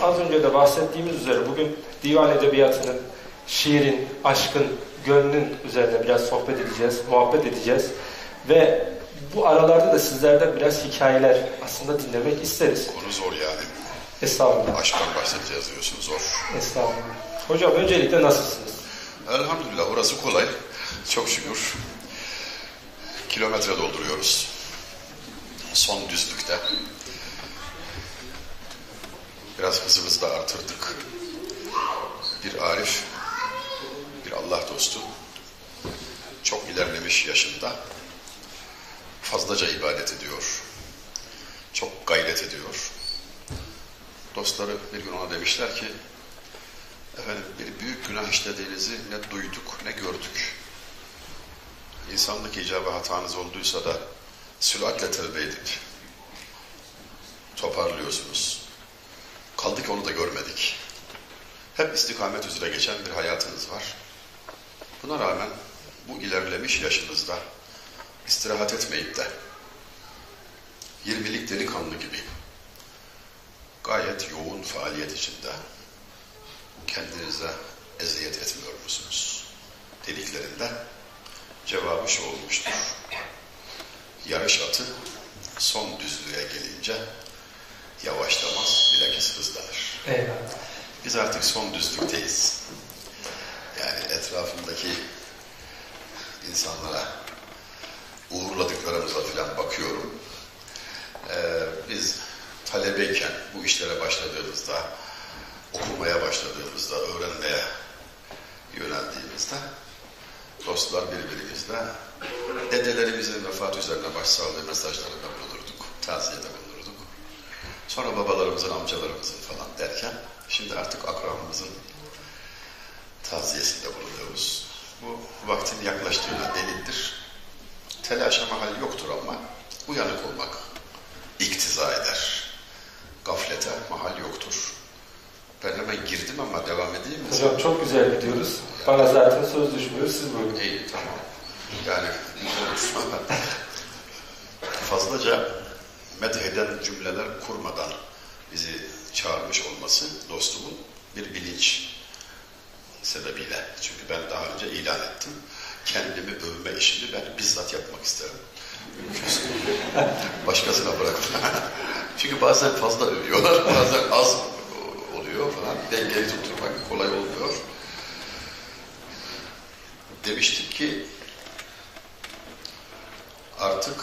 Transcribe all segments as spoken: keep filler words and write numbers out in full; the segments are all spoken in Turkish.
az önce de bahsettiğimiz üzere bugün divan edebiyatının, şiirin, aşkın, gönlün üzerine biraz sohbet edeceğiz, muhabbet edeceğiz. Ve bu aralarda da sizlerden biraz hikayeler aslında dinlemek isteriz. Konu zor yani. Estağfurullah. Aşktan bahsedeceğiz diyorsun, zor. Estağfurullah. Hocam öncelikle nasılsınız? Elhamdülillah, orası kolay. Çok şükür. Kilometre dolduruyoruz. Son düzlükte. Biraz hızımızı da artırdık. Bir arif, bir Allah dostu, çok ilerlemiş yaşında, fazlaca ibadet ediyor, çok gayret ediyor. Dostları bir gün ona demişler ki, efendim bir büyük günah işlediğinizi ne duyduk ne gördük. İnsanlık icabı hatanız olduysa da süratle tevbe edip toparlıyorsunuz. Kaldı ki onu da görmedik. Hep istikamet üzere geçen bir hayatınız var. Buna rağmen bu ilerlemiş yaşınızda istirahat etmeyip de yirmilik delikanlı gibi gayet yoğun faaliyet içinde kendinize eziyet etmiyor musunuz dediklerinde cevabı şu olmuştur. Yarış atı son düzlüğe gelince yavaşlamaz, bilakis hızlanır. Eyvallah. Biz artık son düzlükteyiz. Yani etrafımdaki insanlara uğurladıklarımıza falan bakıyorum. Ee, biz talebeyken bu işlere başladığımızda, okumaya başladığımızda, öğrenmeye yöneldiğimizde dostlar birbirimizle dedelerimizin vefatı üzerine başsağlığı mesajlarında bulunurduk, taziyede bulunurduk. Sonra babalarımızın, amcalarımızın falan derken şimdi artık akranımızın taziyesinde bulunuyoruz. Bu vaktin yaklaştığına delildir. Telaşa mahal yoktur ama uyanık olmak iktiza eder. Gaflete mahal yoktur. Ben hemen girdim ama devam edeyim mi? Hocam çok güzel gidiyoruz. Yani, bana zaten söz düşmüyor, siz buyurun. İyi, tamam. Yani fazlaca medheden cümleler kurmadan bizi çağırmış olması dostumun bir bilinç sebebiyle. Çünkü ben daha önce ilan ettim. Kendimi övme işini ben bizzat yapmak isterim. Başkasına bırakın. Çünkü bazen fazla övüyorlar, bazen az oluyor falan. Dengeyi tutturmak kolay olmuyor. Demiştik ki artık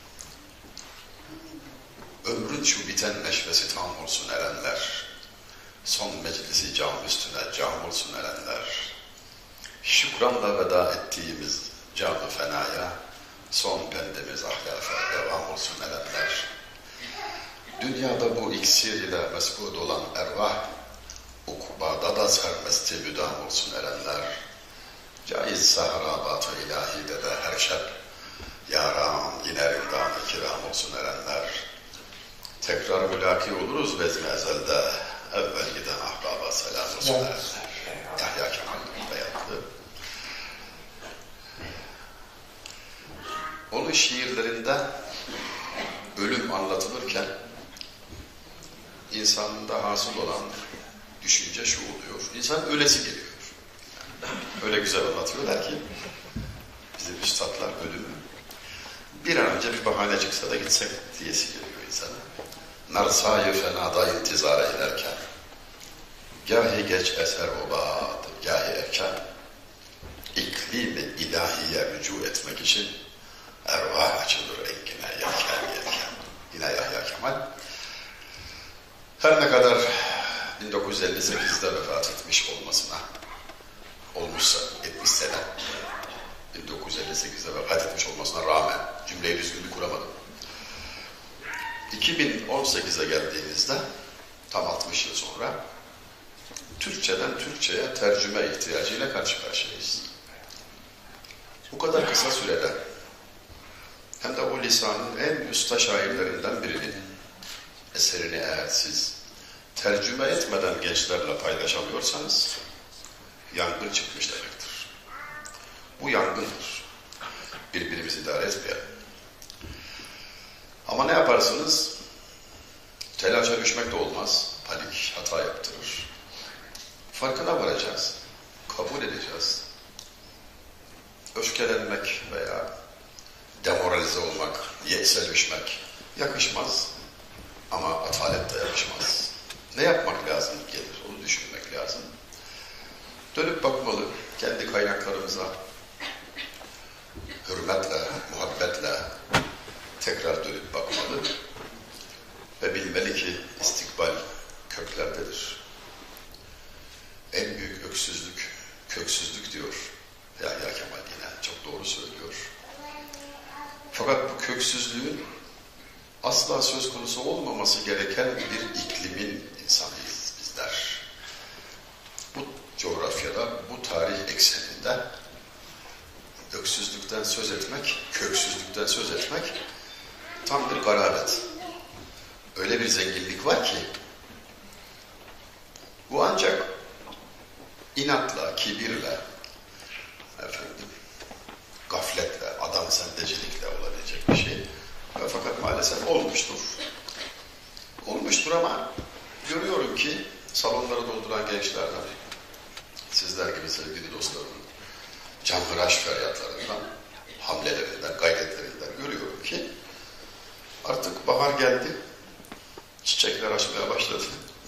ömrün şu biten neşvesi tam olsun erenler. Son meclisi cam üstüne cam olsun erenler. Şükranla veda ettiğimiz cam-ı fenaya son pendemiz ahlafa devam olsun erenler. Dünyada bu iksir ile mesbud olan ervah, ukbada da sermesti müdam olsun erenler. Caizse harabat-ı ilahide de her şer, yaram yine rindam-ı kiram olsun erenler. Tekrar mülaki oluruz bezmi ezelde, evvel giden ahbaba selam olsun erenler. Yahya Kemal Beyatlı. Onun şiirlerinde ölüm anlatılırken insanda hasıl olan düşünce şu oluyor. İnsan ölesi geliyor. Öyle güzel anlatıyorlar ki bizim üstadlar ölümü bir an önce bir bahane çıksa da gitsek diyesi geliyor insana. Narsayı fenada intizara ederken gâhi geç eser obat, gâhi erken iklim-i ilahiye rücu etmek için ervah açılır engine yelken yelken. Yine Yahya Kemal. Her ne kadar bin dokuz yüz elli sekizde vefat etmiş olmasına, olmuşsa yetmiş sene, bin dokuz yüz elli sekizde vefat etmiş olmasına rağmen cümleyi düzgün bir kuramadım. iki bin on sekize geldiğimizde tam altmış yıl sonra Türkçeden Türkçe'ye tercüme ihtiyacıyla karşı karşıyayız. Bu kadar kısa sürede hem de o lisanın en usta şairlerinden birinin eserini eğer siz tercüme etmeden gençlerle paylaşamıyorsanız yangın çıkmış demektir. Bu yangındır. Birbirimizi idare etmeyelim. Ama ne yaparsınız? Telaşa düşmek de olmaz. Halik hata yaptırır. Farkına varacağız. Kabul edeceğiz. Öfkelenmek veya demoralize olmak, yeğse düşmek yakışmaz. Ama atalet de yakışmaz. Ne yapmak lazım gelir, onu düşünmek lazım. Dönüp bakmalı kendi kaynaklarımıza. Hürmetle, muhabbetle tekrar dönüp bakmalı. Ve bilmeli ki istikbal köklerdedir. En büyük öksüzlük, köksüzlük diyor Yahya Kemal yine. Çok doğru söylüyor. Fakat bu köksüzlüğün asla söz konusu olmaması gereken bir iklimin insanıyız bizler. Bu coğrafyada, bu tarih ekseninde öksüzlükten söz etmek, köksüzlükten söz etmek tam bir garabet. Öyle bir zenginlik var ki bu ancak inatla, kibirle, efendim, gafletle, adam sendecilikle olabilecek bir şey. Fakat maalesef olmuştur. Olmuştur ama görüyorum ki salonları dolduran gençlerden, sizler gibi sevgili dostlarımın canhıraş feryatlarından, hamlelerinden, gayretlerinden görüyorum ki artık bahar geldi, çiçekler açmaya başladı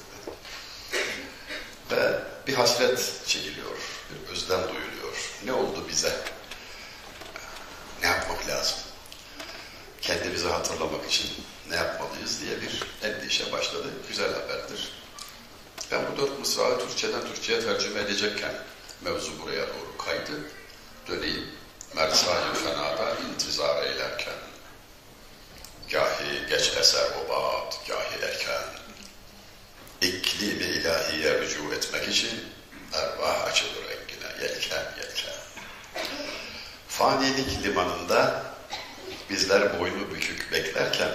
ve bir hasret çekiliyor, bir özlem duyuluyor. Ne oldu bize? Ne yapmak lazım? Kendimizi hatırlamak için ne yapmalıyız diye bir endişe başladı. Güzel haberdir. Ben bu dört mısrağı Türkçeden Türkçe'ye tercüme edecekken mevzu buraya doğru kaydı. Döneyim. Mersâ-i fenâda intizar eylerken gâhi geç eser obat, gâhi erken İklimi ilahiye rücu etmek için ervah açılır engine yelken yelken. Fanilik limanında bizler boynu bükük beklerken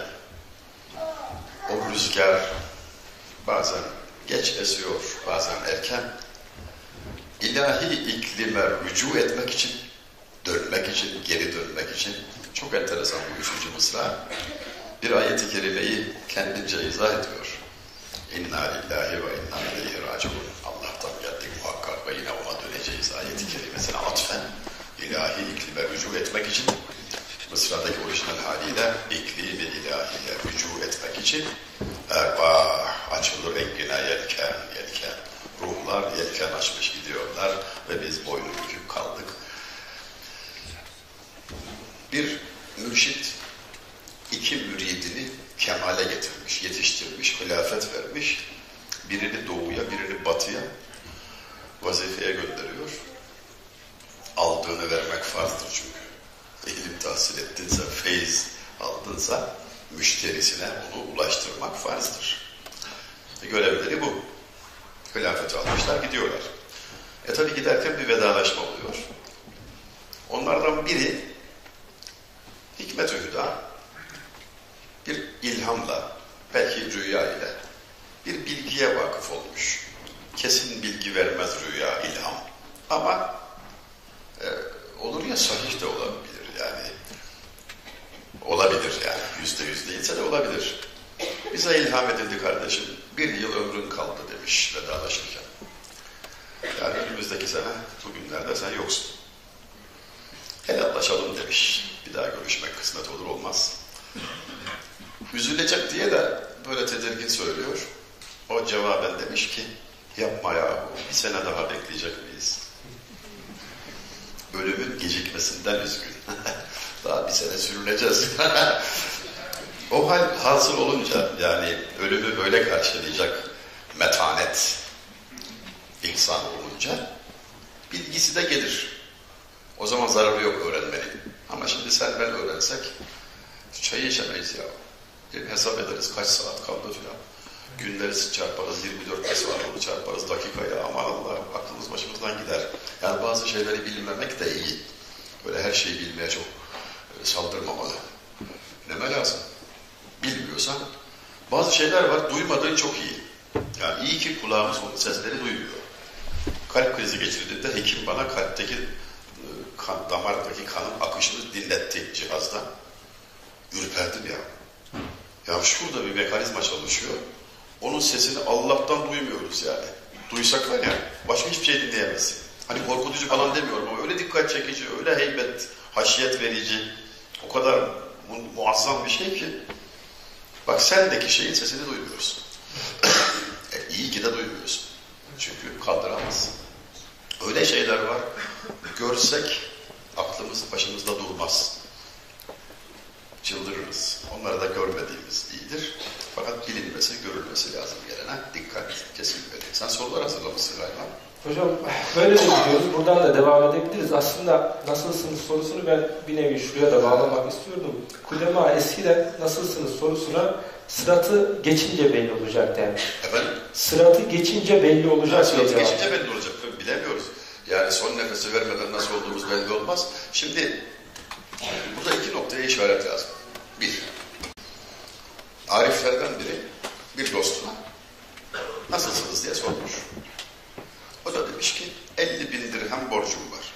o rüzgar bazen geç esiyor, bazen erken. İlahi iklime rücu etmek için, dönmek için, geri dönmek için çok enteresan bu üçüncü mısra. Bir ayet-i kerimeyi kendince izah ediyor. İnna lillahi ve inna ileyhi raciun. Allah'tan geldik muhakkak ve yine ona döneceğiz ayet-i kerimesine atfen. İlahi iklime rücu etmek için, mısradaki orijinal haliyle iklimi ilahiye rücu etmek için ervah açılır engine yelken yelken. Ruhlar yelken açmış gidiyorlar ve biz boynu bükük kaldık. Bir mürşit iki müridini kemale getirmiş, yetiştirmiş, hilafet vermiş. Birini doğuya, birini batıya vazifeye gönderiyor. Aldığını vermek farzdır çünkü. İlim tahsil ettinse, feyiz aldınsa müşterisine onu ulaştırmak farzdır. E, görevleri bu. Hilafeti almışlar, gidiyorlar. E tabi giderken bir vedalaşma oluyor. Onlardan biri hikmet-ü hüda, bir ilhamla, belki rüya ile bir bilgiye vakıf olmuş. Kesin bilgi vermez rüya, ilham. Ama e, olur ya sahih de olabilir yani. Olabilir yani. Yüzde yüz değilse de olabilir. Bize ilham edildi kardeşim. Bir yıl ömrün kaldı demiş vedalaşırken. Yani önümüzdeki sene bugünlerde sen yoksun. Helallaşalım demiş. Bir daha görüşmek kısmet olur olmaz. Üzülecek diye de böyle tedirgin söylüyor. O cevaben demiş ki yapma ya, bir sene daha bekleyecek miyiz? Ölümün gecikmesinden üzgün. Daha bir sene sürüneceğiz. O hal hasıl olunca, yani ölümü böyle karşılayacak metanet, ihsan olunca bilgisi de gelir. O zaman zararı yok öğrenmenin. Ama şimdi sen ben öğrensek çayı içemeyiz ya. Bir hesap ederiz kaç saat kaldı filan. Günleri çarparız, yirmi dört saat onu çarparız dakikaya. Aman Allah, aklımız başımızdan gider. Yani bazı şeyleri bilmemek de iyi. Böyle her şeyi bilmeye çok saldırmamalı. Neme lazım? Bilmiyorsan bazı şeyler var, duymadığın çok iyi. Yani iyi ki kulağımız o sesleri duymuyor. Kalp krizi geçirdiğinde hekim bana kalpteki kan, damardaki kanın akışını dinletti cihazdan. Ürperdim ya. Ya şurada bir mekanizma çalışıyor. Onun sesini Allah'tan duymuyoruz yani. Duysak var ya, başka hiçbir şey dinleyemezsin. Hani korkutucu falan demiyorum ama öyle dikkat çekici, öyle heybet, haşiyet verici, o kadar mu muazzam bir şey ki. Bak sendeki şeyin sesini duymuyorsun. e, iyi ki de duymuyorsun. Çünkü kaldıramazsın. Öyle şeyler var, görsek aklımız başımızda durmaz. Çıldırırız. Onları da görmediğimiz iyidir. Fakat bilinmesi, görülmesi lazım gelene. Dikkat kesilmeli. Sen sorular hazırlamışsın galiba. Hocam böyle de gidiyoruz. Buradan da devam edebiliriz. Aslında nasılsınız sorusunu ben bir nevi şuraya da bağlamak istiyordum. Kudema eskiden nasılsınız sorusuna sıratı geçince belli olacak demiş. Efendim? Sıratı geçince belli olacak. Ha, sıratı geçince belli olacak. Bilemiyoruz. Yani son nefesi vermeden nasıl olduğumuz belli olmaz. Şimdi burada iki noktaya işaret lazım. Bir, ariflerden biri bir dostuna nasılsınız diye sormuş. O da demiş ki elli bin dirhem borcum var.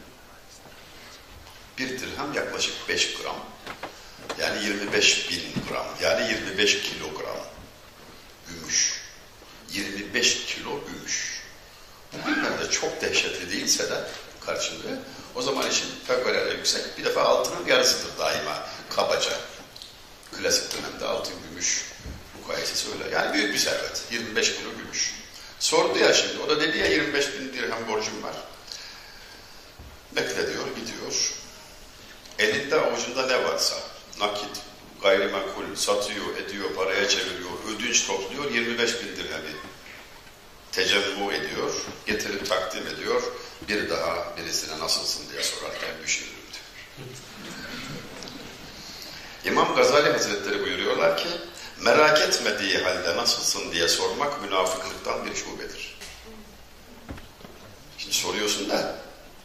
Bir dirhem yaklaşık beş gram. Yani yirmi beş bin gram. Yani yirmi beş kilogram gümüş. yirmi beş kilo gümüş. Bu bilmem de çok dehşetli değilse de karşılığı o zaman işin fevkalade yüksek. Bir defa altının yarısıdır daima kabaca. Klasik dönemde altın gümüş mukayesesi öyle. Yani büyük bir servet. yirmi beş kilo gümüş. Sordu ya şimdi. O da dedi ya yirmi beş bin dirhem borcum var. Bekle diyor, gidiyor. Elinde avucunda ne varsa nakit, gayrimenkul satıyor, ediyor, paraya çeviriyor, ödünç topluyor, yirmi beş bin dirhemi tecemmü ediyor, getirip takdim ediyor. Bir daha birisine nasılsın diye sorarken düşünürüm diyor. İmam Gazali Hazretleri buyuruyorlar ki, merak etmediği halde nasılsın diye sormak münafıklıktan bir şubedir. Şimdi soruyorsun da,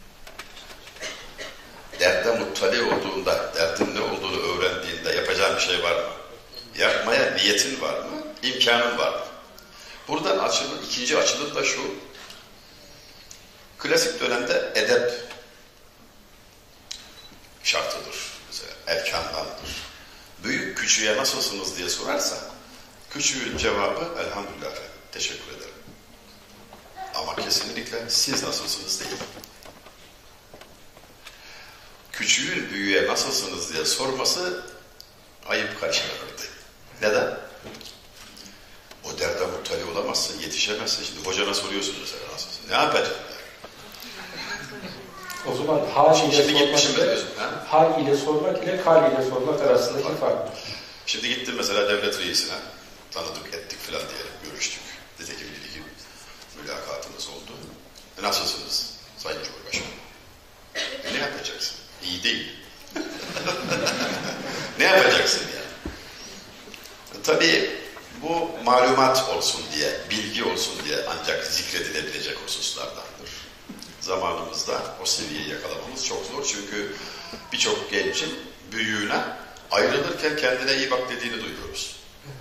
derde muttali olduğunda, derdin ne olduğunu öğrendiğinde yapacağın bir şey var mı? Yapmaya niyetin var mı? İmkanın var mı? Buradan açılır, ikinci açılır da şu, klasik dönemde edep şartıdır, mesela erkandandır. Büyük küçüğe nasılsınız diye sorarsa, küçüğün cevabı elhamdülillah, teşekkür ederim. Ama kesinlikle siz nasılsınız değil. Küçüğün büyüğe nasılsınız diye sorması ayıp karşılanırdı. Neden? O derde muttali olamazsın, yetişemezsin. Şimdi hocana soruyorsun mesela nasılsın? Ne yapacaksın? O zaman hal ile, Şimdi sormak ile, hal ile sormak ile kal ile sormak arasındaki fark. Şimdi gittim mesela devlet reisine, tanıdık ettik filan diyelim, görüştük. Dedi ki bir iki mülakatımız oldu. E nasılsınız Sayın Cumhurbaşkanı? E ne yapacaksın? İyi değil. Ne yapacaksın yani? E, tabii bu malumat olsun diye, bilgi olsun diye ancak zikredilebilecek hususlardandır. Zamanımızda o seviyeyi yakalamamız çok zor. Çünkü birçok gencin büyüğüne ayrılırken kendine iyi bak dediğini duyuyoruz.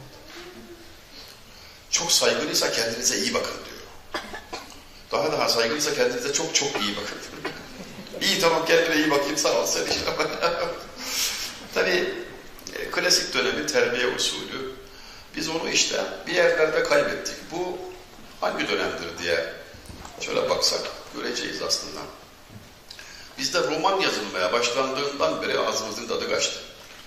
Çok saygılıysa kendinize iyi bakın diyor. Daha daha saygılıysa kendinize çok çok iyi bakın. İyi tamam kendine iyi bakayım sağ ol sen işte. Tabii e, klasik dönemin terbiye usulü. Biz onu işte bir yerlerde kaybettik. Bu hangi dönemdir diye şöyle baksak göreceğiz aslında. Bizde roman yazılmaya başlandığından beri ağzımızın tadı kaçtı.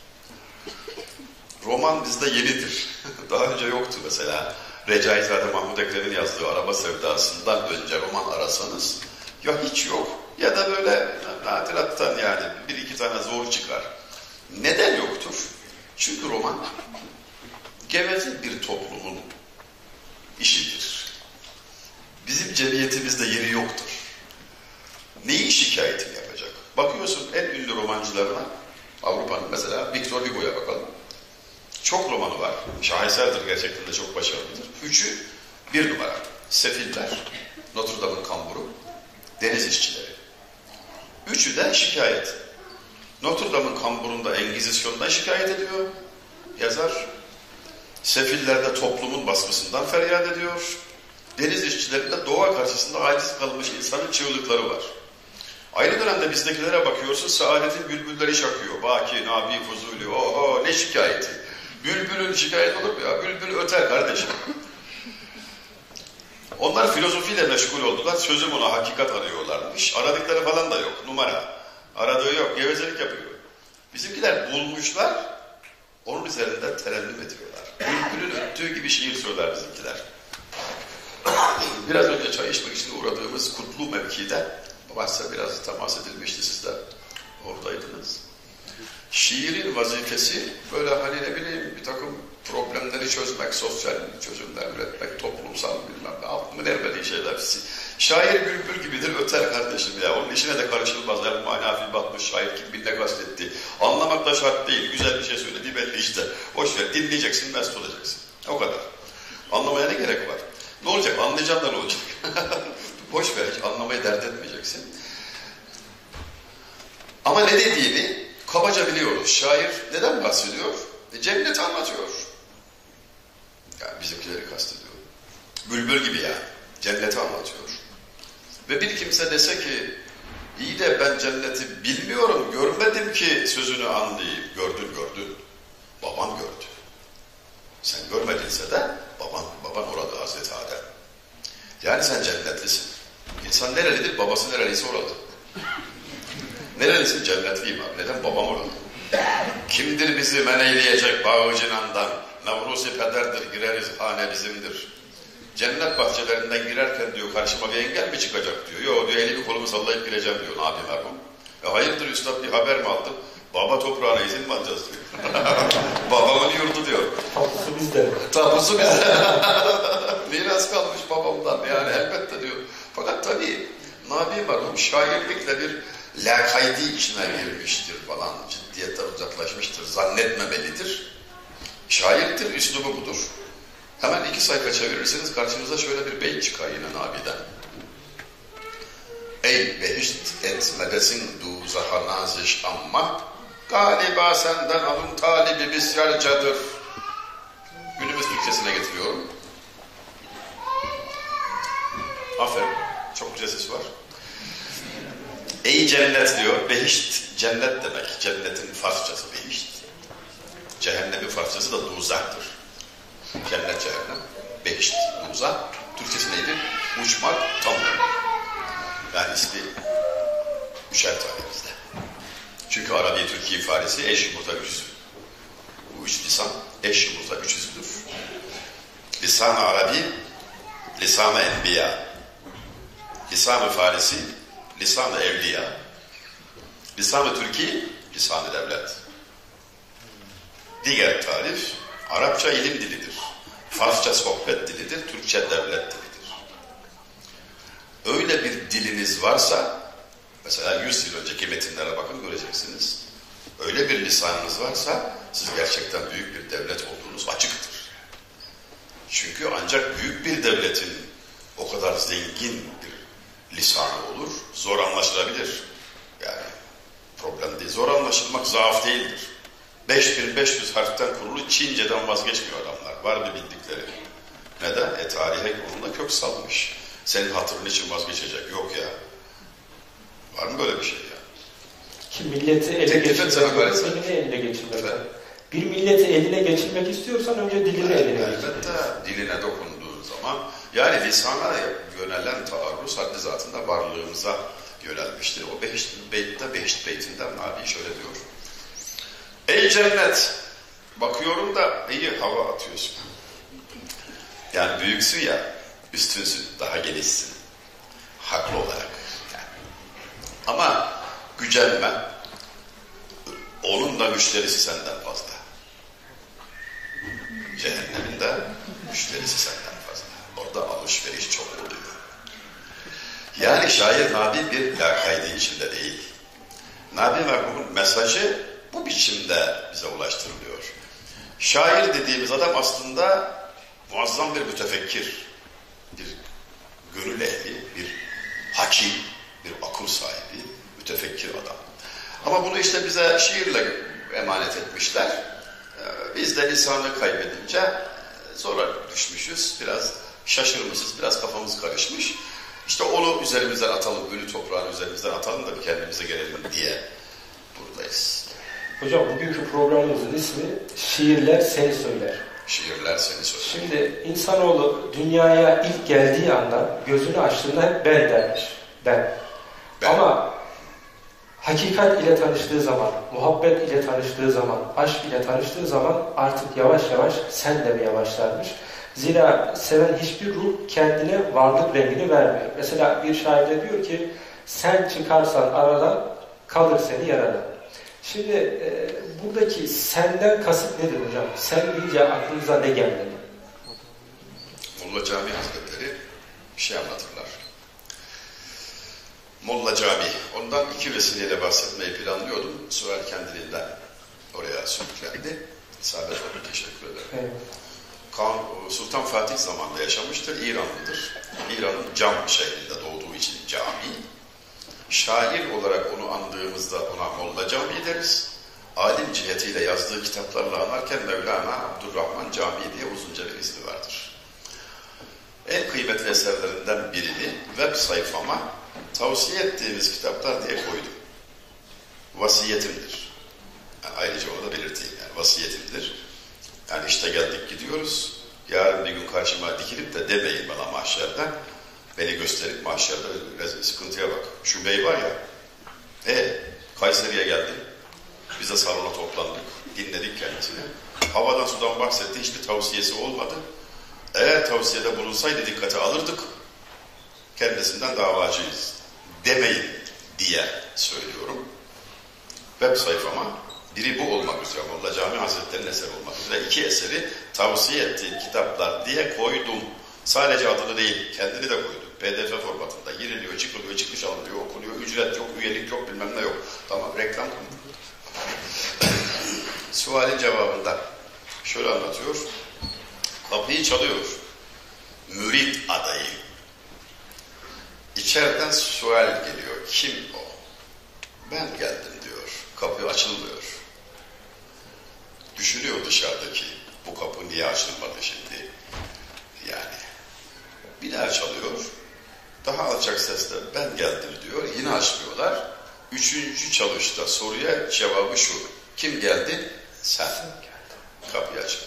Roman bizde yenidir. Daha önce yoktu mesela. Recaizade Mahmud Ekrem'in yazdığı Araba Sevdası'ndan önce roman arasanız ya hiç yok ya da böyle nadirattan yani bir iki tane zor çıkar. Neden yoktur? Çünkü roman geveze bir toplumun işidir. Bizim cemiyetimizde yeri yoktur. Neyi şikayetini yapacak? Bakıyorsun en ünlü romancılarına, Avrupa'nın mesela Victor Hugo'ya bakalım. Çok romanı var. Şaheserdir, gerçekten de çok başarılıdır. Üçü bir numara. Sefiller, Notre Dame'ın kamburu, deniz işçileri. Üçü de şikayet. Notre Dame'ın kamburunda Engizisyon'dan şikayet ediyor. Yazar. Sefillerde toplumun baskısından feryat ediyor. Deniz işçilerinde doğa karşısında aciz kalmış insanın çığlıkları var. Aynı dönemde bizdekilere bakıyorsun, saadetin bülbülleri şakıyor. Baki, Nabi, Fuzuli, oho ne şikayeti. Bülbülün şikayet olur mu ya? Bülbül öter kardeşim. Onlar filozofiyle meşgul oldular. Sözüm ona hakikat arıyorlarmış. Aradıkları falan da yok. Numara. Aradığı yok. Gevezelik yapıyor. Bizimkiler bulmuşlar. Onun üzerinde terennüm ediyorlar. Bülbülün öttüğü gibi şiir söyler bizimkiler. Biraz önce çay içmek için uğradığımız Kutlu mevkide, varsa biraz temas edilmişti, siz de oradaydınız. Şiirin vazifesi böyle hani ne bileyim bir takım problemleri çözmek, sosyal çözümler üretmek, toplumsal bilmem ne, aklımın ermediği şeyler. Şair bülbül gibidir, öter kardeşim ya. Onun işine de karışılmaz. El manafi batmış şair kim bilir ne kastetti. Anlamak da şart değil. Güzel bir şey söyledi belli işte. Boş ver, dinleyeceksin, mest olacaksın. O kadar. Anlamaya ne gerek var? Ne olacak? Anlayacağım da ne olacak? Boş ver, hiç anlamayı dert etmeyeceksin. Ama ne dediğini kabaca biliyoruz. Şair neden bahsediyor? E, cenneti anlatıyor. Yani bizimkileri kastediyor. Bülbül gibi yani. Cenneti anlatıyor. Ve bir kimse dese ki iyi de ben cenneti bilmiyorum, görmedim ki sözünü anlayayım. Gördün gördün. Baban gördü. Sen görmedinse de baban, baban orada Hazreti Adem. Yani sen cennetlisin. İnsan nerelidir? Babası nereliyse oralı. Nerelisin? Cennetliyim abi. Neden? Babam oralı. Kimdir bizi men eyleyecek bağı cinandan? Nevrusi pederdir, gireriz hane bizimdir. Cennet bahçelerinden girerken diyor karşıma bir engel mi çıkacak diyor. Yok diyor elimi kolumu sallayıp gireceğim diyor Nabi merhum. E hayırdır üstad bir haber mi aldın? Baba toprağına izin mi alacağız diyor. Babamın yurdu diyor. Tapusu bizde. Tapusu bizde. Miras kalmış babamdan yani elbette diyor. Fakat tabii Nabi merhum şairlikle bir lakaydi içine girmiştir falan. Ciddiyetten uzaklaşmıştır. Zannetmemelidir. Şairdir, üslubu budur. Hemen iki sayfa çevirirseniz karşınıza şöyle bir beyt çıkar yine Nabi'den. Ey behişt etmedesin duzaha naziş amma, galiba senden alın talibi bisyarcadır. Günümüz Türkçesine getiriyorum. Aferin, çok güzel ses var. Ey cennet diyor, behişt cennet demek. Cennetin Farsçası behişt. Cehennemin Farsçası da duzaktır. Cennet cehennem, behişt, duzak. Türkçesi neydi? Uçmak, tam. Yani ismi üçer tane bizde. Çünkü Arabi, Türkiye ifadesi eş yumurta üçüzü. Bu üç lisan eş yumurta üçüzüdür. Lisan-ı Arabi, lisan-ı enbiya. Lisan-ı Farisi, lisan-ı evliya. Lisan-ı Türkiye, lisan-ı devlet. Diğer tarif, Arapça ilim dilidir. Farsça sohbet dilidir, Türkçe devlet dilidir. Öyle bir diliniz varsa, mesela yüz yıl önceki metinlere bakın göreceksiniz. Öyle bir lisanınız varsa, siz gerçekten büyük bir devlet olduğunuz açıktır. Çünkü ancak büyük bir devletin o kadar zengin bir lisanı olur, zor anlaşılabilir. Yani problem değil, zor anlaşılmak zaaf değildir. beş bin beş yüz harften kurulu Çince'den vazgeçmiyor adamlar. Var mı bildikleri? Neden? E tarihe onunla kök salmış. Senin hatırın için vazgeçecek. Yok ya. Var mı böyle bir şey ya? Ki milleti ele geçirmek, dilini eline geçirmek. Evet. Bir milleti eline geçirmek istiyorsan önce dilini eline geçirmek. Elbette diline dokunduğun zaman, yani lisana yönelen taarruz haddi zatında varlığımıza yönelmiştir. O Behişt Beyt'te, Behişt Beyt'inden Nabi şöyle diyor. Ey cennet! Bakıyorum da iyi hava atıyorsun. Yani büyüksün ya, üstünsün, daha genişsin. Haklı olarak. Yani. Ama gücenme, onun da müşterisi senden fazla. Cehennemin de müşterisi senden fazla. Orada alışveriş çok oluyor. Yani şair Nabi bir lakaydı içinde değil. Nabi merhumun mesajı bu biçimde bize ulaştırılıyor. Şair dediğimiz adam aslında muazzam bir mütefekkir, bir gönül ehli, bir hakim, bir akıl sahibi, mütefekkir adam. Ama bunu işte bize şiirle emanet etmişler. Biz de lisanı kaybedince zora düşmüşüz, biraz şaşırmışız, biraz kafamız karışmış. İşte onu üzerimizden atalım, ölü toprağını üzerimizden atalım da bir kendimize gelelim diye buradayız. Hocam bugünkü programımızın ismi Şiirler Seni Söyler. Şiirler seni söyler. Şimdi insanoğlu dünyaya ilk geldiği anda gözünü açtığında hep ben dermiş. Ben. ben. Ama hakikat ile tanıştığı zaman, muhabbet ile tanıştığı zaman, aşk ile tanıştığı zaman artık yavaş yavaş sen de mi yavaşlarmış? Zira seven hiçbir ruh kendine varlık rengini vermiyor. Mesela bir şair de diyor ki, sen çıkarsan aradan kalır seni yaradan. Şimdi e, buradaki senden kasıt nedir hocam? Sen deyince aklınıza ne geldi? Molla Cami Hazretleri bir şey anlatırlar. Molla Cami, ondan iki vesileyle bahsetmeyi planlıyordum. Sual kendiliğinden oraya sürüklendi. İsabet oldu, teşekkür ederim. Evet. Sultan Fatih zamanında yaşamıştır, İranlıdır. İran'ın Cam şehrinde doğduğu için Cami. Şair olarak onu andığımızda ona Molla Cami deriz. Alim cihetiyle yazdığı kitaplarla anarken Mevlana Abdurrahman Camii diye uzunca bir ismi vardır. En kıymetli eserlerinden birini web sayfama tavsiye ettiğimiz kitaplar diye koydum. Vasiyetimdir. Yani ayrıca onu da belirteyim. Yani vasiyetimdir. Yani işte geldik gidiyoruz. Yarın bir gün karşıma dikilip de demeyin bana mahşerde. Beni gösterip mahşerde sıkıntıya bak. Şu bey var ya, e Kayseri'ye geldi. Biz de salona toplandık. Dinledik kendisini. Havadan sudan bahsetti. Hiçbir tavsiyesi olmadı. Eğer tavsiyede bulunsaydı dikkate alırdık. Kendisinden davacıyız. Demeyin diye söylüyorum. Web sayfama biri bu olmak üzere, Molla Cami Hazretleri'nin eseri olmak üzere iki eseri tavsiye ettiğim kitaplar diye koydum. Sadece adını değil, kendini de koydum. P D F formatında giriliyor, çıkılıyor, çıkış alınıyor, okunuyor, ücret yok, üyelik yok, bilmem ne yok. Tamam, reklam. Sualin cevabında şöyle anlatıyor. Kapıyı çalıyor. Mürit adayı. İçeriden sual geliyor. Kim o? Ben geldim diyor. Kapı açılmıyor. Düşünüyor dışarıdaki. Bu kapı niye açılmadı şimdi? Yani. Bir daha çalıyor. Daha alçak sesle ben geldim diyor. Yine açmıyorlar. Üçüncü çalışta soruya cevabı şu. Kim geldi? Sen. Kapıyı açın.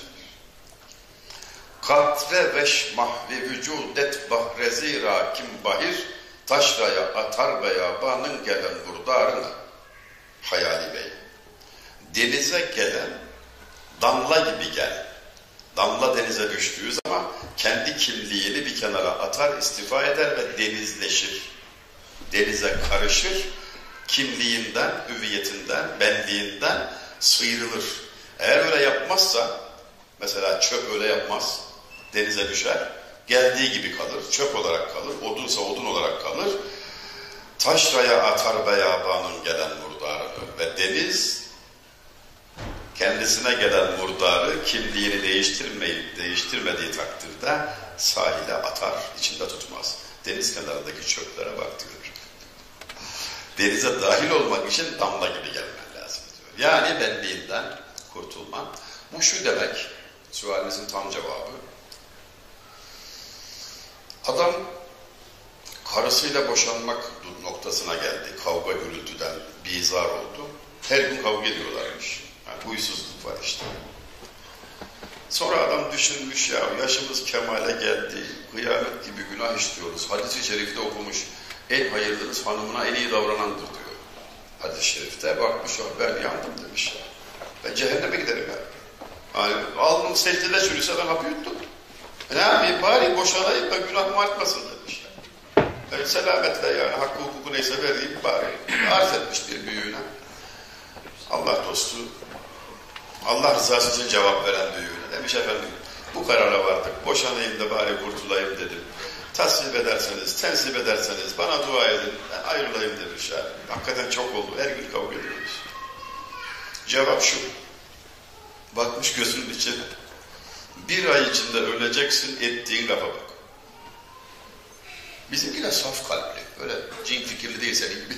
Katre veş mahvi vücudet bahrezi rakim bahir taşraya atar beyabanın gelen burdarına. Hayali Bey. Denize gelen damla gibi gel. Damla denize düştüğü zaman kendi kimliğini bir kenara atar, istifa eder ve denizleşir. Denize karışır, kimliğinden, hüviyetinden, benliğinden sıyrılır. Eğer öyle yapmazsa, mesela çöp öyle yapmaz, denize düşer, geldiği gibi kalır, çöp olarak kalır, odunsa odun olarak kalır. Taşraya atar beyabanın gelen murdarını ve deniz kendisine gelen murdarı kimliğini değiştirmeyip değiştirmediği takdirde sahile atar, içinde tutmaz. Deniz kenarındaki çöplere bak diyor. Denize dahil olmak için damla gibi gelmen lazım diyor. Yani benliğinden kurtulman. Bu şu demek, sualinizin tam cevabı. Adam karısıyla boşanmak noktasına geldi. Kavga gürültüden bizar oldu. Her gün kavga ediyorlarmış. Yani huysuzluk var işte. Sonra adam düşünmüş ya yaşımız kemale geldi. Kıyamet gibi günah işliyoruz. Hadis-i şerifte okumuş. En hayırlınız hanımına en iyi davranandır diyor. Hadis-i şerifte bakmış ben yandım demiş. Ben cehenneme giderim ya. Yani alnım secdede çürüse ben hapı yuttum. Ne yapayım bari boşanayım da günahımı artmasın demiş. Yani selametle yani hakkı hukuku neyse vereyim bari. Arz etmiş bir büyüğüne. Allah dostu, Allah rızası için cevap veren büyüğüne. Demiş efendim bu karara vardık. Boşanayım da bari kurtulayım dedim. Tasvip ederseniz, tensip ederseniz bana dua edin. Ben ayrılayım demiş yani. Hakikaten çok oldu. Her gün kavga ediyoruz. Cevap şu. Bakmış gözünün içine. Bir ay içinde öleceksin ettiğin lafa bak. Bizimki de saf kalpli. Öyle cin fikirli değil senin gibi.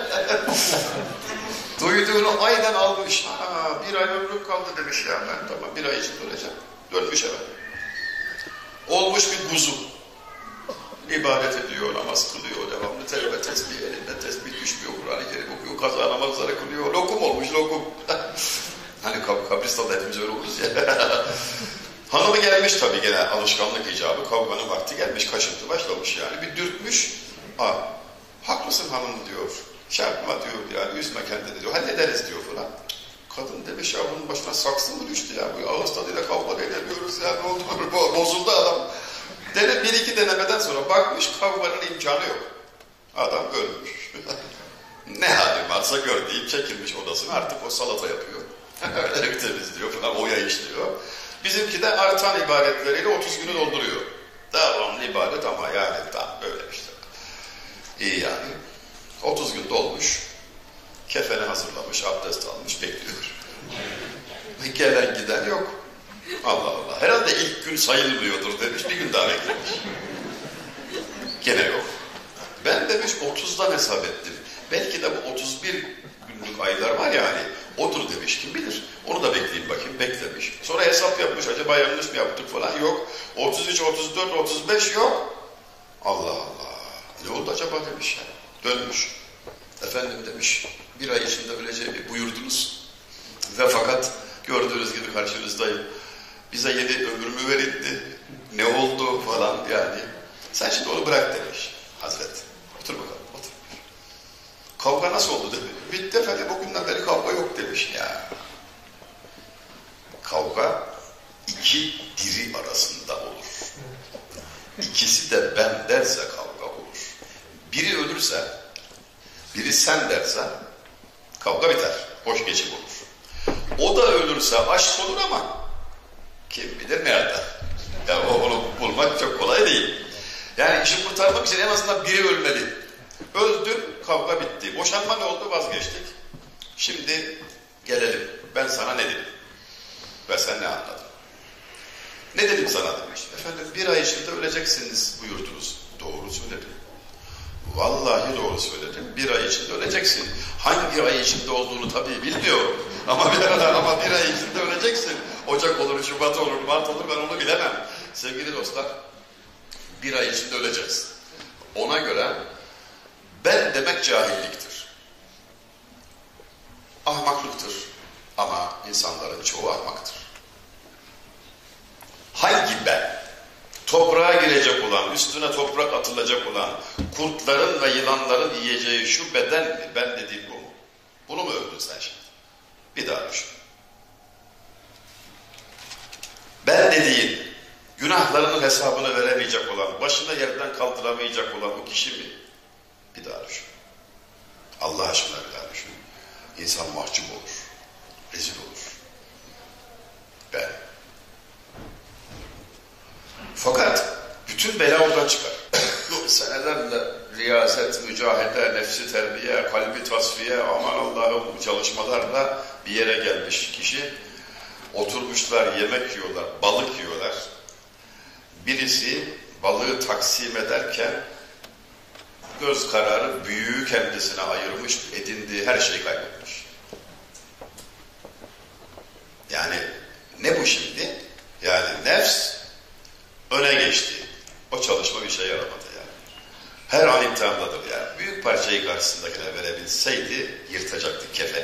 Duyduğunu aynen almış. Ha, bir ay ömrüm kaldı demiş ya ben tamam bir ay içinde öleceğim. Dönmüş efendim. Olmuş bir kuzu. İbadet ediyor, namaz kılıyor, devamlı tevbe tesbih, elinde tesbih düşmüyor, Kur'an-ı Kerim okuyor, kaza namazları kılıyor, lokum olmuş lokum. Hani kab kabristanda hepimiz öyle oluruz ya. Hanımı gelmiş tabii gene alışkanlık icabı, kavganın vakti gelmiş, kaşıntı başlamış yani. Bir dürtmüş, aa, haklısın hanım diyor, şey yapma diyor, yani üzme kendini diyor, hallederiz diyor falan. Kadın demiş ya bunun başına saksı mı düştü ya, bu ağız tadıyla kavga edemiyoruz ya, ne oldu, bozuldu adam. Dene, bir iki denemeden sonra bakmış kavganın imkanı yok. Adam ölmüş. Ne halim varsa gör deyip çekilmiş odasına, artık o salata yapıyor. Ev temizliyor falan, oya işliyor. Bizimki de artan ibadetleriyle otuz günü dolduruyor. Devamlı ibadet ama yani tam böyle işte. İyi yani. otuz gün dolmuş. Kefeni hazırlamış, abdest almış, bekliyor. Gelen giden yok. Allah Allah. Herhalde ilk gün sayılmıyordur demiş, bir gün daha beklemiş. Gene yok. Ben demiş otuzdan hesap ettim. Belki de bu otuz bir günlük aylar var ya hani, odur demiş, kim bilir. Onu da bekleyeyim bakayım, beklemiş. Sonra hesap yapmış, acaba yanlış mı yaptık falan, yok. otuz üç, otuz dört, otuz beş yok. Allah Allah. Ne oldu acaba demiş ya. Dönmüş. Efendim demiş, bir ay içinde öleceğimi buyurdunuz. Ve fakat gördüğünüz gibi karşınızdayım. Bize yeni ömrümü verildi. Ne oldu falan yani. Sen şimdi onu bırak demiş Hazret. Otur bakalım, otur. Kavga nasıl oldu demiş. Bitti efendim, bugünden beri kavga yok demiş ya. Kavga iki diri arasında olur. İkisi de ben derse kavga olur. Biri ölürse, biri sen derse kavga biter. Hoş geçim olur. O da ölürse aşk olur ama kim bilir nerede. Yani onu bulmak çok kolay değil. Yani işi kurtarmak için en azından biri ölmeli. Öldün, kavga bitti. Boşanma ne oldu? Vazgeçtik. Şimdi gelelim. Ben sana ne dedim? Ve sen ne anladın? Ne dedim sana demiş. Efendim bir ay içinde öleceksiniz buyurdunuz. Doğru söyledim. Vallahi doğru söyledim. Bir ay içinde öleceksin. Hangi ay içinde olduğunu tabii bilmiyorum. Ama bir, ama bir ay içinde öleceksin. Ocak olur, Şubat olur, Mart olur, ben onu bilemem. Sevgili dostlar, bir ay içinde öleceksin. Ona göre ben demek cahilliktir. Ahmaklıktır. Ama insanların çoğu ahmaktır. Hangi ben? Toprağa girecek olan, üstüne toprak atılacak olan, kurtların ve yılanların yiyeceği şu beden mi? Ben dediğim bu mu? Bunu mu övdün sen şimdi? Bir daha düşün. Ben dediğin, günahlarının hesabını veremeyecek olan, başına yerden kaldıramayacak olan o kişi mi? Bir daha düşün. Allah aşkına bir daha düşün. İnsan mahcup olur, rezil olur. Ben. Fakat bütün bela oradan çıkar. Senelerle riyaset, mücahede, nefsi terbiye, kalbi tasfiye, aman Allah'ım bu çalışmalarla bir yere gelmiş kişi. Oturmuşlar, yemek yiyorlar, balık yiyorlar. Birisi balığı taksim ederken göz kararı büyüğü kendisine ayırmış, edindiği her şeyi kaybetmiş. Yani ne bu şimdi? Yani nefs öne geçti. O çalışma bir şey yaramadı yani. Her an imtihandadır yani. Büyük parçayı karşısındakine verebilseydi yırtacaktı kefeni.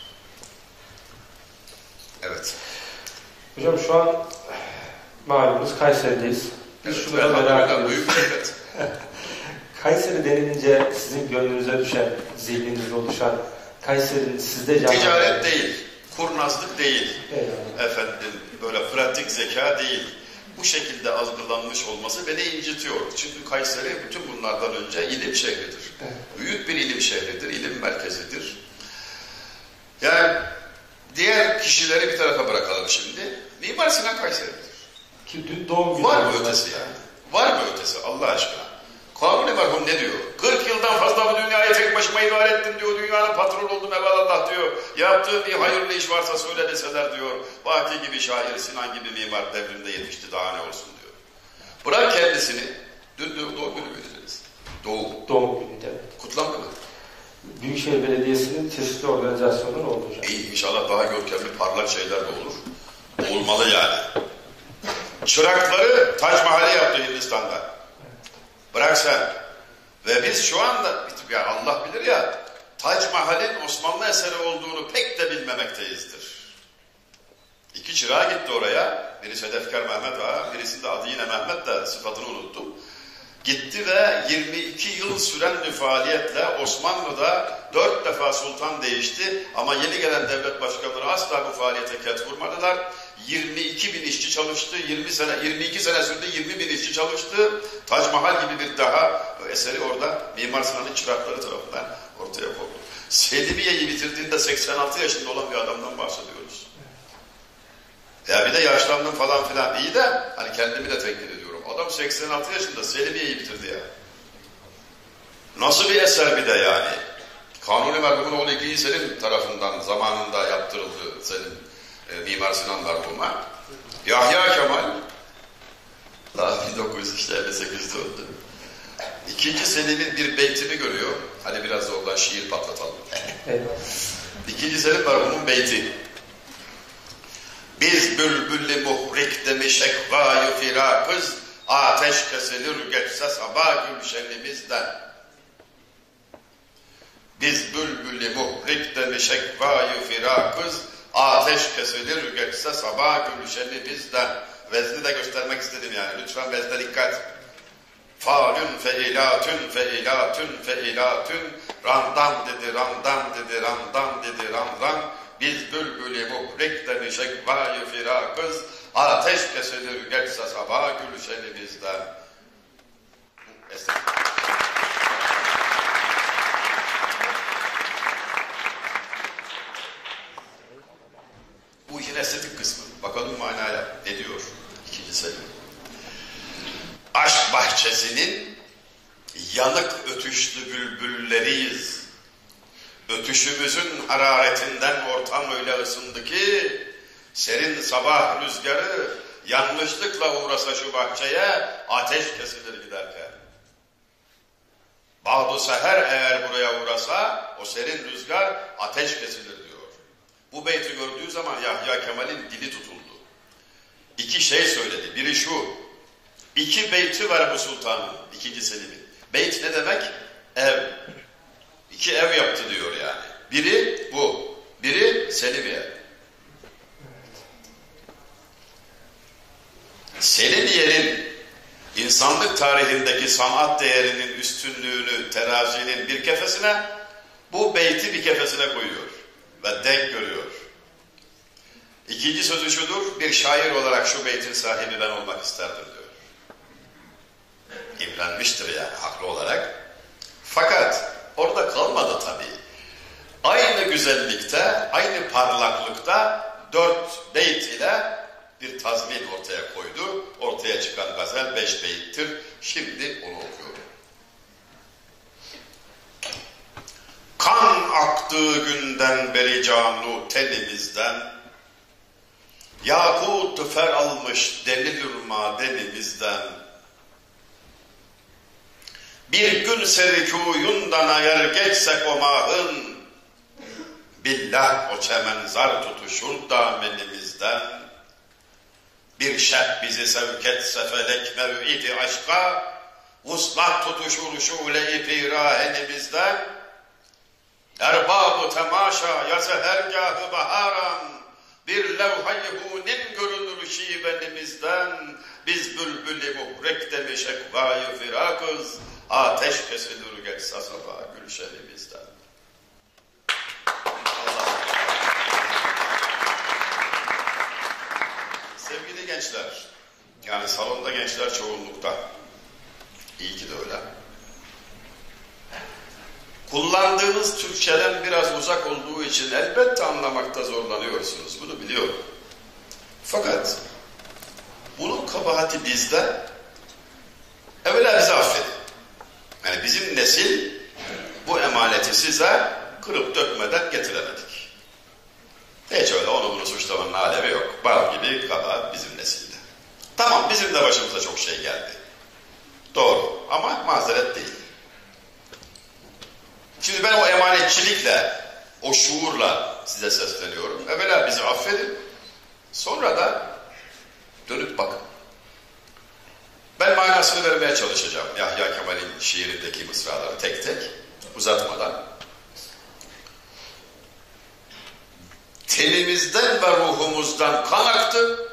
Evet. Hocam şu an malumunuz Kayseri'deyiz. Biz Evet, şunu da merak ediyoruz. Büyük evet. Kayseri denilince sizin gönlünüze düşen, zihninizde oluşan Kayseri'nin sizde canlı... Ticaret değil, kurnazlık değil, Eyvallah. efendim böyle pratik zeka değil. Bu şekilde algılanmış olması beni incitiyor. Çünkü Kayseri bütün bunlardan önce ilim şehridir. Evet. Büyük bir ilim şehridir, ilim merkezidir. Yani diğer kişileri bir tarafa bırakalım şimdi. Mimar Sinan Kayseri'dir. Ki dün doğum günü... Var mı ötesi yani? Var mı ötesi Allah aşkına? Kanuni merhum ne diyor? kırk yıldan fazla bu dünyayı tek başıma idare ettim diyor. Dünyanın patronu oldum evvelallah diyor. Yaptığı bir hayırlı iş varsa söyle deseler diyor. Fatih gibi şair, Sinan gibi mimar devrinde yetişti, daha ne olsun diyor. Bırak kendisini. Dün dün doğum günü müydünüz? Doğum. Doğum günü de. Kutlandı mı? Büyükşehir Belediyesi'nin çeşitli organizasyonları oldu hocam. İyi, inşallah daha görkemli, parlak şeyler de olur. Olmalı yani. Çırakları Tac Mahal'i yaptı Hindistan'da. Bırak sen. Ve biz şu anda, ya Allah bilir ya, Tac Mahal'in Osmanlı eseri olduğunu pek de bilmemekteyizdir. İki çırağı gitti oraya. Birisi Hedefkar Mehmet Ağa, birisinin de adı yine Mehmet de sıfatını unuttum. Gitti ve yirmi iki yıl süren bir faaliyetle Osmanlı'da dört defa sultan değişti ama yeni gelen devlet başkanları asla bu faaliyete ket vurmadılar. yirmi iki bin işçi çalıştı, yirmi sene, yirmi iki sene sürdü, yirmi bin işçi çalıştı. Tac Mahal gibi bir daha eseri orada Mimar Sinan'ın çırakları tarafından ortaya kondu. Selimiye'yi bitirdiğinde seksen altı yaşında olan bir adamdan bahsediyoruz. Ya bir de yaşlandım falan filan iyi de hani kendimi de tekrar ediyorum. Adam seksen altı yaşında Selimiye'yi bitirdi ya. Nasıl bir eser bir de yani. Kanuni merhumun oğlu İkinci Selim tarafından zamanında yaptırıldı Selim e, Mimar Sinan merhuma. Yahya Kemal daha bin dokuz yüz elli sekizde öldü. İkinci Selim'in bir beytini görüyor. Hadi biraz da oradan şiir patlatalım. İkinci Selim merhumun beyti. Biz bülbülli muhrik demiş ekvayı firakız, ateş kesilir geçse sabah gülşenimizden. Biz bülbülli muhrik demiş ekvayı firakız, ateş kesilir geçse sabah gülşenimizden. Vezni de göstermek istedim yani. Lütfen vezne dikkat. Faalün feilatün feilatün feilatün, randan dedi randan dedi randan dedi randan. Biz bülbülü muhrik demiş ekvayı firakız, ateş kesilir geçse sabah gülşenimizden. Bu işin estetik kısmı. Bakalım manaya ne diyor ikinci Selim. Aşk bahçesinin yanık ötüşlü bülbülleriyiz. Ötüşümüzün hararetinden ortam öyle ısındı ki, serin sabah rüzgarı yanlışlıkla uğrasa şu bahçeye ateş kesilir giderken. Bağdu seher eğer buraya uğrasa o serin rüzgar ateş kesilir diyor. Bu beyti gördüğü zaman Yahya Kemal'in dili tutuldu. İki şey söyledi. Biri şu, iki beyti var bu sultanın, ikinci Selim'in. Beyt ne demek? Ev. İki ev yaptı diyor yani. Biri bu, biri Selimiye. Selimiye'nin insanlık tarihindeki sanat değerinin üstünlüğünü terazinin bir kefesine, bu beyti bir kefesine koyuyor ve denk görüyor. İkinci sözü şudur, bir şair olarak şu beytin sahibi ben olmak isterdim diyor. İmrenmiştir yani haklı olarak. Fakat orada kalmadı tabii. Aynı güzellikte, aynı parlaklıkta dört beyt ile bir tazmin ortaya koydu. Ortaya çıkan gazel beş beyittir. Şimdi onu okuyorum. Kan aktığı günden beri canu tenimizden, yakut fer almış denilir madenimizden, bir gün serikuyundan ayar geçsek o mahın, billah o çemen zar tutuşur damenimizden, bir şeh bizi sevk etse felek mev'idi aşka, vuslat tutuşur şule-i pirahenimizden, erbab-ı temaşa yazı hergâh-ı baharan, bir levh-i hunin görünür şivenimizden, biz bülbül-i muhrek demiş ekvâ-yı firakız, ateş kesilir geçse sabah gülşenimizden. Sevgili gençler, yani salonda gençler çoğunlukta, iyi ki de öyle. Kullandığınız Türkçeden biraz uzak olduğu için elbette anlamakta zorlanıyorsunuz, bunu biliyorum. Fakat bunun kabahati bizde, evvela bizi affedin. Yani bizim nesil bu emaneti size kırıp dökmeden getiremedik. Hiç öyle onu bunu suçlamanın alemi yok. Bal gibi kabahat bizim nesilde. Tamam, bizim de başımıza çok şey geldi. Doğru ama mazeret değil. Şimdi ben o emanetçilikle, o şuurla size sesleniyorum. Evvela bizi affedin. Sonra da dönüp bakın. Ben manasını vermeye çalışacağım. Yahya Kemal'in şiirindeki mısraları tek tek uzatmadan. tenimizden ve ruhumuzdan kan aktı.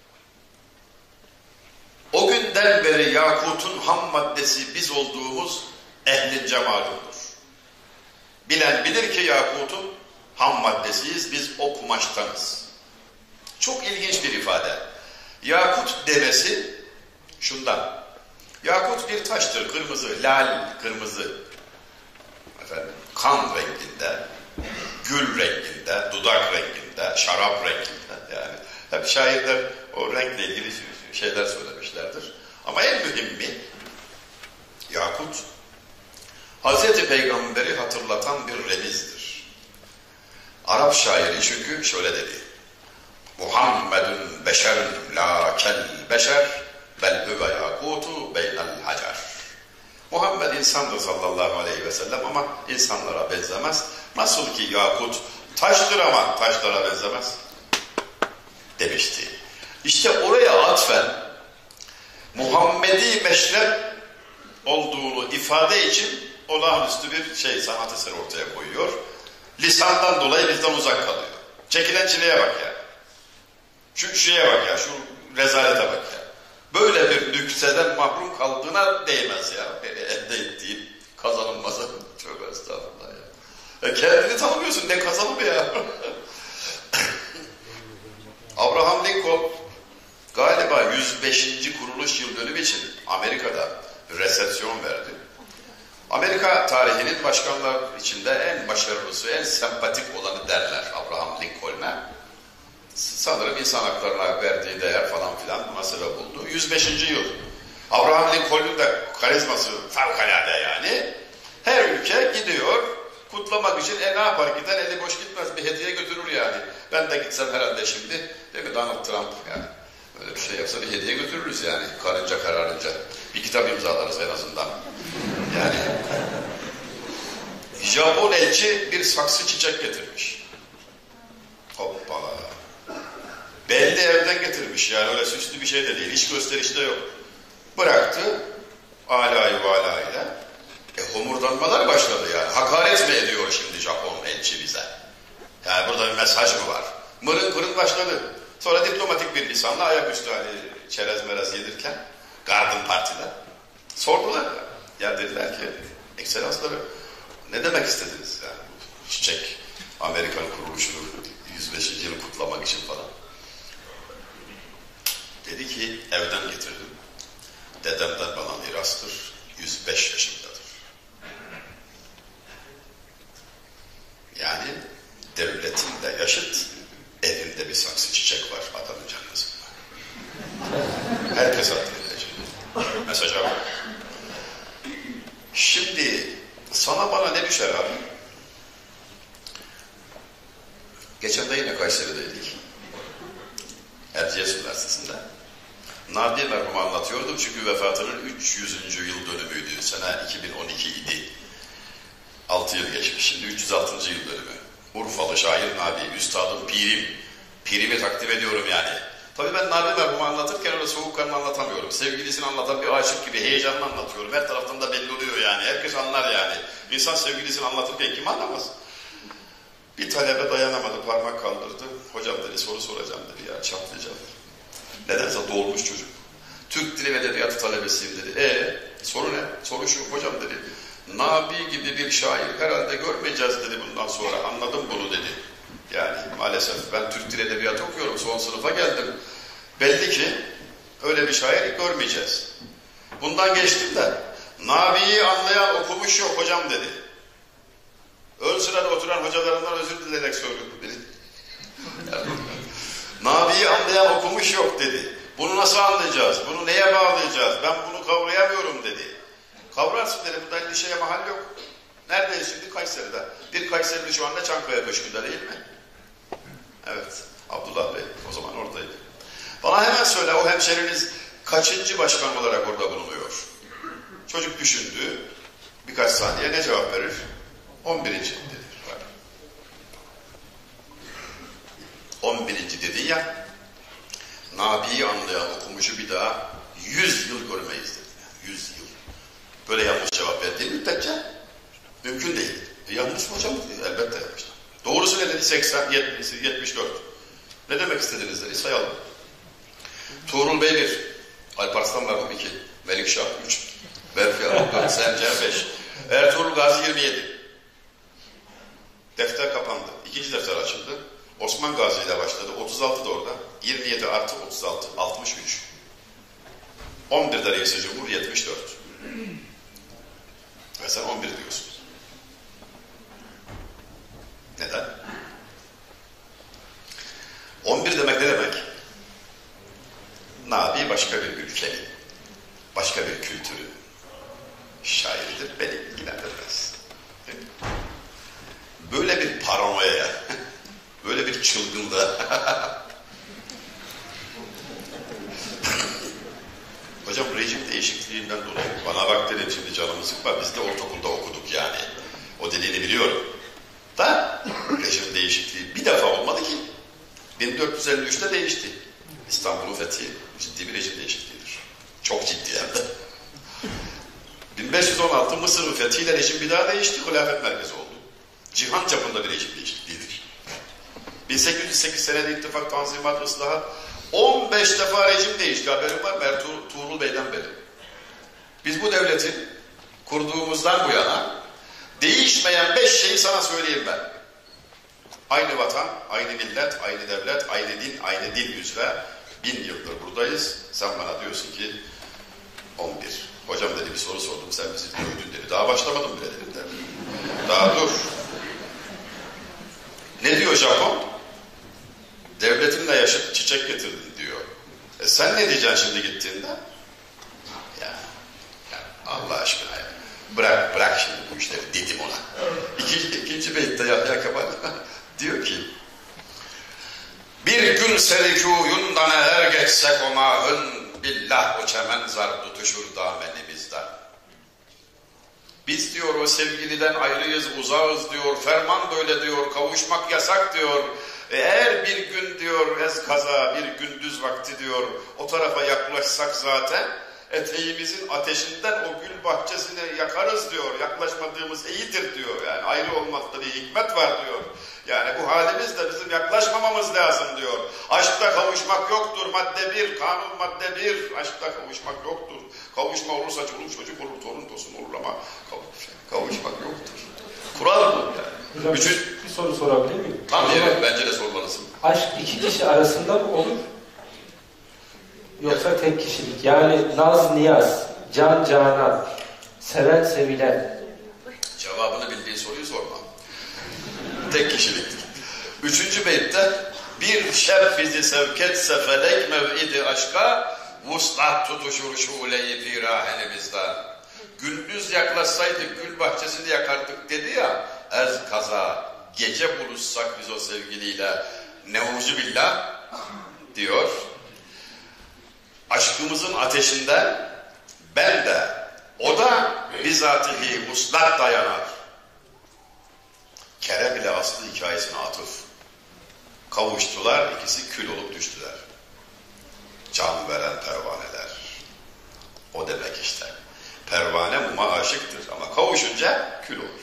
O günden beri yakutun ham maddesi biz olduğumuz ehl-i cemalundur. Bilen bilir ki yakutun ham maddesiyiz, biz o kumaştanız. Çok ilginç bir ifade. Yakut demesi şundan. Yakut bir taştır, kırmızı, lal kırmızı. Efendim, kan renginde, gül renginde, dudak renginde, şarap renginde. Yani hep şairler o renkle ilgili şeyler söylemişlerdir. Ama en mühimi yakut Hazreti Peygamber'i hatırlatan bir remizdir. Arap şairi çünkü şöyle dedi. Muhammedun beşerun la kel beşer bel huve yakutu beynel hacer. Muhammed insandır sallallahu aleyhi ve sellem ama insanlara benzemez. Nasıl ki yakut taştır ama taşlara benzemez demişti. İşte oraya atfen Muhammedi meşrep olduğunu ifade için olağanüstü bir şey, sanat eseri ortaya koyuyor. Lisandan dolayı bizden uzak kalıyor. Çekilen çileye bak ya. Şu şeye bak ya, şu rezalete bak ya. Böyle bir nükseden mahrum kaldığına değmez ya. Beni elde ettiğin kazanılmaz. Tövbe estağfurullah ya. E kendini tanımıyorsun, ne kazanımı ya. Abraham Lincoln galiba yüz beşinci kuruluş yıl dönümü için Amerika'da resepsiyon verdi. Amerika tarihinin başkanlar içinde en başarılısı, en sempatik olanı derler Abraham Lincoln'a. Sanırım insan haklarına verdiği değer falan filan buna sebep oldu. yüz beşinci yıl. Abraham Lincoln'un da karizması fevkalade yani. Her ülke gidiyor, kutlamak için e ne yapar, gider eli boş gitmez, bir hediye götürür yani. Ben de gitsem herhalde şimdi, değil mi, Donald Trump yani. Öyle bir şey yapsa bir hediye götürürüz yani, karınca kararınca. Bir kitap imzalarız en azından. Yani Japon elçi bir saksı çiçek getirmiş. Hoppala. Belli evden getirmiş yani, öyle süslü bir şey de değil, hiç gösterişi de yok. Bıraktı, alâ-i vâlâ ile. E homurdanmalar başladı yani. Hakaret mi ediyor şimdi Japon elçi bize? Yani burada bir mesaj mı var? Mırın kırın başladı. Sonra diplomatik bir lisanla ayaküstü hani çerez merez yedirken Garden Parti'de sordular. Ya dediler ki, ekselansları ne demek istediniz yani? Çiçek, Amerikan kuruluşunu yüz beşinci yılı kutlamak için falan. Dedi ki, evden getirdim. Dedemden bana mirastır. yüz beş yaşındadır. Yani devletinle yaşıt, evinde bir saksı çiçek var adamın canlısında. Herkes hatırlayacak. Mesaja bak. Şimdi sana bana ne düşer abi? Geçen de yine Kayseri'deydik. Erciyes Üniversitesi'nde. Nabi merhumu anlatıyordum çünkü vefatının üç yüzüncü yıl dönümüydü. Sene iki bin on iki idi. altı yıl geçmiş. Şimdi üç yüz altıncı yıl dönümü. Urfalı şair Nabi, üstadım, pirim. Pirimi takdim ediyorum yani. Tabii ben Nabi merhumu anlatırken öyle soğukkanlı anlatamıyorum. Sevgilisini anlatan bir aşık gibi heyecanla anlatıyorum. Her taraftan da belli oluyor yani. Herkes anlar yani. İnsan sevgilisini anlatırken kim anlamaz? Bir talebe dayanamadı, parmak kaldırdı. Hocam dedi, soru soracağım dedi ya, çatlayacağım. Nedense dolmuş çocuk. Türk Dili ve Edebiyatı talebesiyim dedi. E soru ne? Soru şu, hocam dedi. Nabi gibi bir şair herhalde görmeyeceğiz dedi bundan sonra. Anladım bunu dedi. Yani maalesef ben Türk Dili Edebiyatı okuyorum. Son sınıfa geldim. Belli ki öyle bir şair görmeyeceğiz. Bundan geçtim de Nabi'yi anlayan okumuş yok hocam dedi. Ön sırada oturan hocalarından özür dileyerek söylüyorum dedi. Nabi'yi anlayan okumuş yok dedi. Bunu nasıl anlayacağız? Bunu neye bağlayacağız? Ben bunu kavrayamıyorum dedi. Kavrarsın dedi. Bunda endişeye mahal yok. Neredeyiz şimdi? Kayseri'de. Bir Kayseri'li şu anda Çankaya Köşkü'nde değil mi? Evet. Abdullah Bey o zaman oradaydı. Bana hemen söyle, o hemşeriniz kaçıncı başkan olarak orada bulunuyor? Çocuk düşündü. Birkaç saniye ne cevap verir? on birinci dedi. on birinci dedin ya, Nabi'yi anlayan okumuşu bir daha yüz yıl görmeyiz dedi. yüz yıl. Böyle yanlış cevap verdiği müddetçe mümkün değil. E yanlış mı hocam? Elbette yanlış. Doğrusu ne dedi? seksen, yetmiş, yetmiş dört. Ne demek istediniz dedi. Sayalım. Tuğrul Bey bir. Alparslan merhum iki. Melikşah üç. Berfi Arap dört. Sencer beş. Ertuğrul Gazi yirmi yedi. Defter kapandı. İkinci defter açıldı. Osman Gazi ile başladı. otuz altı da orada. yirmi yedi artı otuz altı. altmış üç. on birde Reis-i Cumhur yetmiş dört. Ve sen on bir diyorsun. Neden? on bir demek ne demek? Nabi başka bir ülkenin, başka bir kültürün şairidir, beni ilgilendirmez. Böyle bir paranoya, böyle bir çılgınlığa. Hocam rejim değişikliğinden dolayı bana bak dedim, şimdi canımı sıkma, biz de ortaokulda okuduk yani. O dediğini biliyorum. Da rejim değişikliği bir defa olmadı ki. bin dört yüz elli üçte değişti. İstanbul'un fethi ciddi bir rejim değişikliğidir. Çok ciddi hem de. bin beş yüz on altı Mısır'ın fethiyle rejim bir daha değişti. Hilafet merkezi oldu. Cihan çapında bir rejim değişikliğidir. bin sekiz yüz sekiz senede ittifak, tanzimat, ıslahat. on beş defa rejim değişti. Haberim var Mert Tuğrul Bey'den beri. Biz bu devleti kurduğumuzdan bu yana değişmeyen beş şeyi sana söyleyeyim ben. Aynı vatan, aynı millet, aynı devlet, aynı din, aynı dil üzere bin yıldır buradayız. Sen bana diyorsun ki on bir. Hocam dedi, bir soru sordum, sen bizi dövdün dedi. Daha başlamadım bile dedim de. Daha dur. Ne diyor Japon? Devletimle yaşıp çiçek getirdin diyor. E sen ne diyeceksin şimdi gittiğinde? Ya, ya Allah aşkına ya. Bırak, bırak şimdi bu işleri dedim ona. İkinci, ikinci beytte Yahya Kemal diyor ki, bir gün serikûyundan eğer geçsek o mahın, billah o çemen zar tutuşur damenimizden. Biz diyor o sevgiliden ayrıyız, uzağız diyor, ferman böyle diyor, kavuşmak yasak diyor. Eğer bir gün diyor ez kaza, bir gündüz vakti diyor, o tarafa yaklaşsak zaten eteğimizin ateşinden o gül bahçesini yakarız diyor. Yaklaşmadığımız iyidir diyor. Yani ayrı olmakta bir hikmet var diyor. Yani bu halimizde bizim yaklaşmamamız lazım diyor. Aşkta kavuşmak yoktur. Madde bir, kanun madde bir. Aşkta kavuşmak yoktur. Kavuşma olursa çoluk çocuk olur, torun tosun olur ama kavuş, kavuşmak yoktur. Kural bu yani. Hocam, Üçün... bir soru sorabilir miyim? Tabii evet, bence de sormalısın. Aşk iki kişi arasında mı olur? Yoksa tek kişilik. Yani naz niyaz, can canan, seven sevilen. Cevabını bildiğin soruyu sorma. Tek kişiliktir. Üçüncü beytte bir şef bizi sevk etse felek mev'idi aşka vuslat tutuşur şule-i firahenimizden. Gündüz yaklaşsaydık gül bahçesini yakardık dedi ya, ez kaza gece buluşsak biz o sevgiliyle neuzu billah diyor. Aşkımızın ateşinden ben de, o da bizatihi vuslat dayanar. Kere bile aslı hikayesine atıf. Kavuştular, ikisi kül olup düştüler. Can veren pervaneler. O demek işte. Pervane muma aşıktır ama kavuşunca kül olur.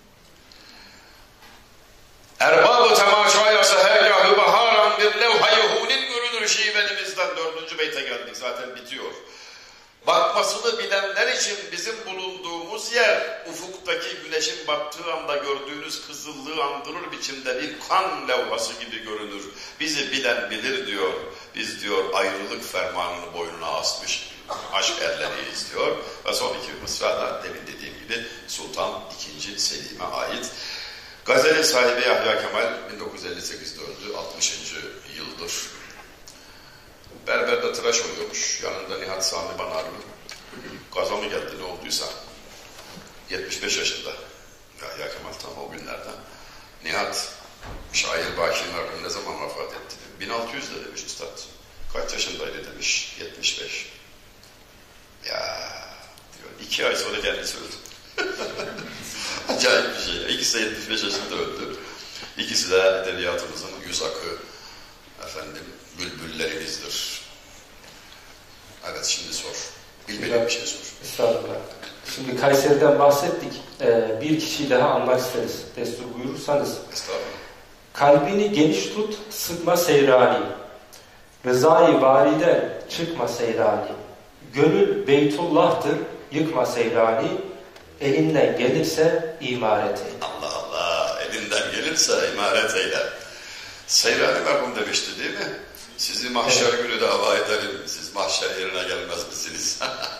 Erbab-ı temaşaya sehergâh-ı baharan bir levha-i hûnin görünür şivenimizden. Dördüncü beyte geldik, zaten bitiyor. Bakmasını bilenler için bizim bulunduğumuz yer, ufuktaki güneşin battığı anda gördüğünüz kızıllığı andırır biçimde bir kan levhası gibi görünür. Bizi bilen bilir diyor. Biz diyor ayrılık fermanını boynuna asmış aşk erleriyiz diyor. Ve son iki mısra da demin dediğim gibi Sultan ikinci. Selim'e ait. Gazelin sahibi Yahya Kemal bin dokuz yüz elli sekizde öldü. altmışıncı yıldır. Berberde tıraş oluyormuş. Yanında Nihat Sami Banarlı. Gaza mı geldi ne olduysa. yetmiş beş yaşında. Yahya Kemal tam o günlerden. Nihat, şair Baki Narlı ne zaman vefat etti? bin altı yüzde demiş üstad. Kaç yaşındaydı demiş. yetmiş beş. Ya diyor. iki ay sonra kendisi öldü. Acayip bir şey. İkisi de yetmiş beş yaşında öldü. İkisi de edebiyatımızın yüz akı, efendim, bülbüllerimizdir. Evet, şimdi sor. Bilmediğin bir şey sor. Estağfurullah. Şimdi Kayseri'den bahsettik. Ee, bir kişiyi daha anmak isteriz. Destur buyurursanız. Estağfurullah. Kalbini geniş tut, sıkma seyrani. Rızayı variden çıkma seyrani. Gönül Beytullah'tır, yıkma seyrani. Elinden gelirse imaret eyle. Allah Allah, elinden gelirse imaret eyle. Seyrani merhum demişti değil mi? Sizi mahşer evet. günü dava edelim, siz mahşer yerine gelmez misiniz?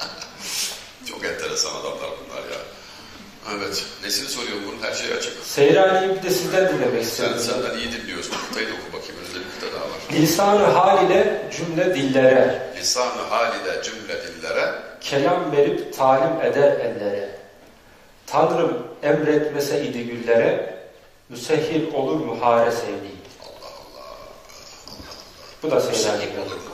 Çok enteresan adamlar bunlar ya. Evet, nesini soruyorum bunun, her şey açık. Seyrani'yi bir de sizden dinlemek istiyorum. Sen, senden iyi dinliyorsun, kıtayı da oku bakayım, önünde bir kıta daha var. Lisan-ı hal ile cümle dillere, Lisan-ı hal ile cümle dillere, kelam verip talim eder ellere. Tanrım emretmese idi güllere, müsehhil olur mu hare sevdiğim. Allah Allah. Allah Allah. Bu da Seyrani olur mu?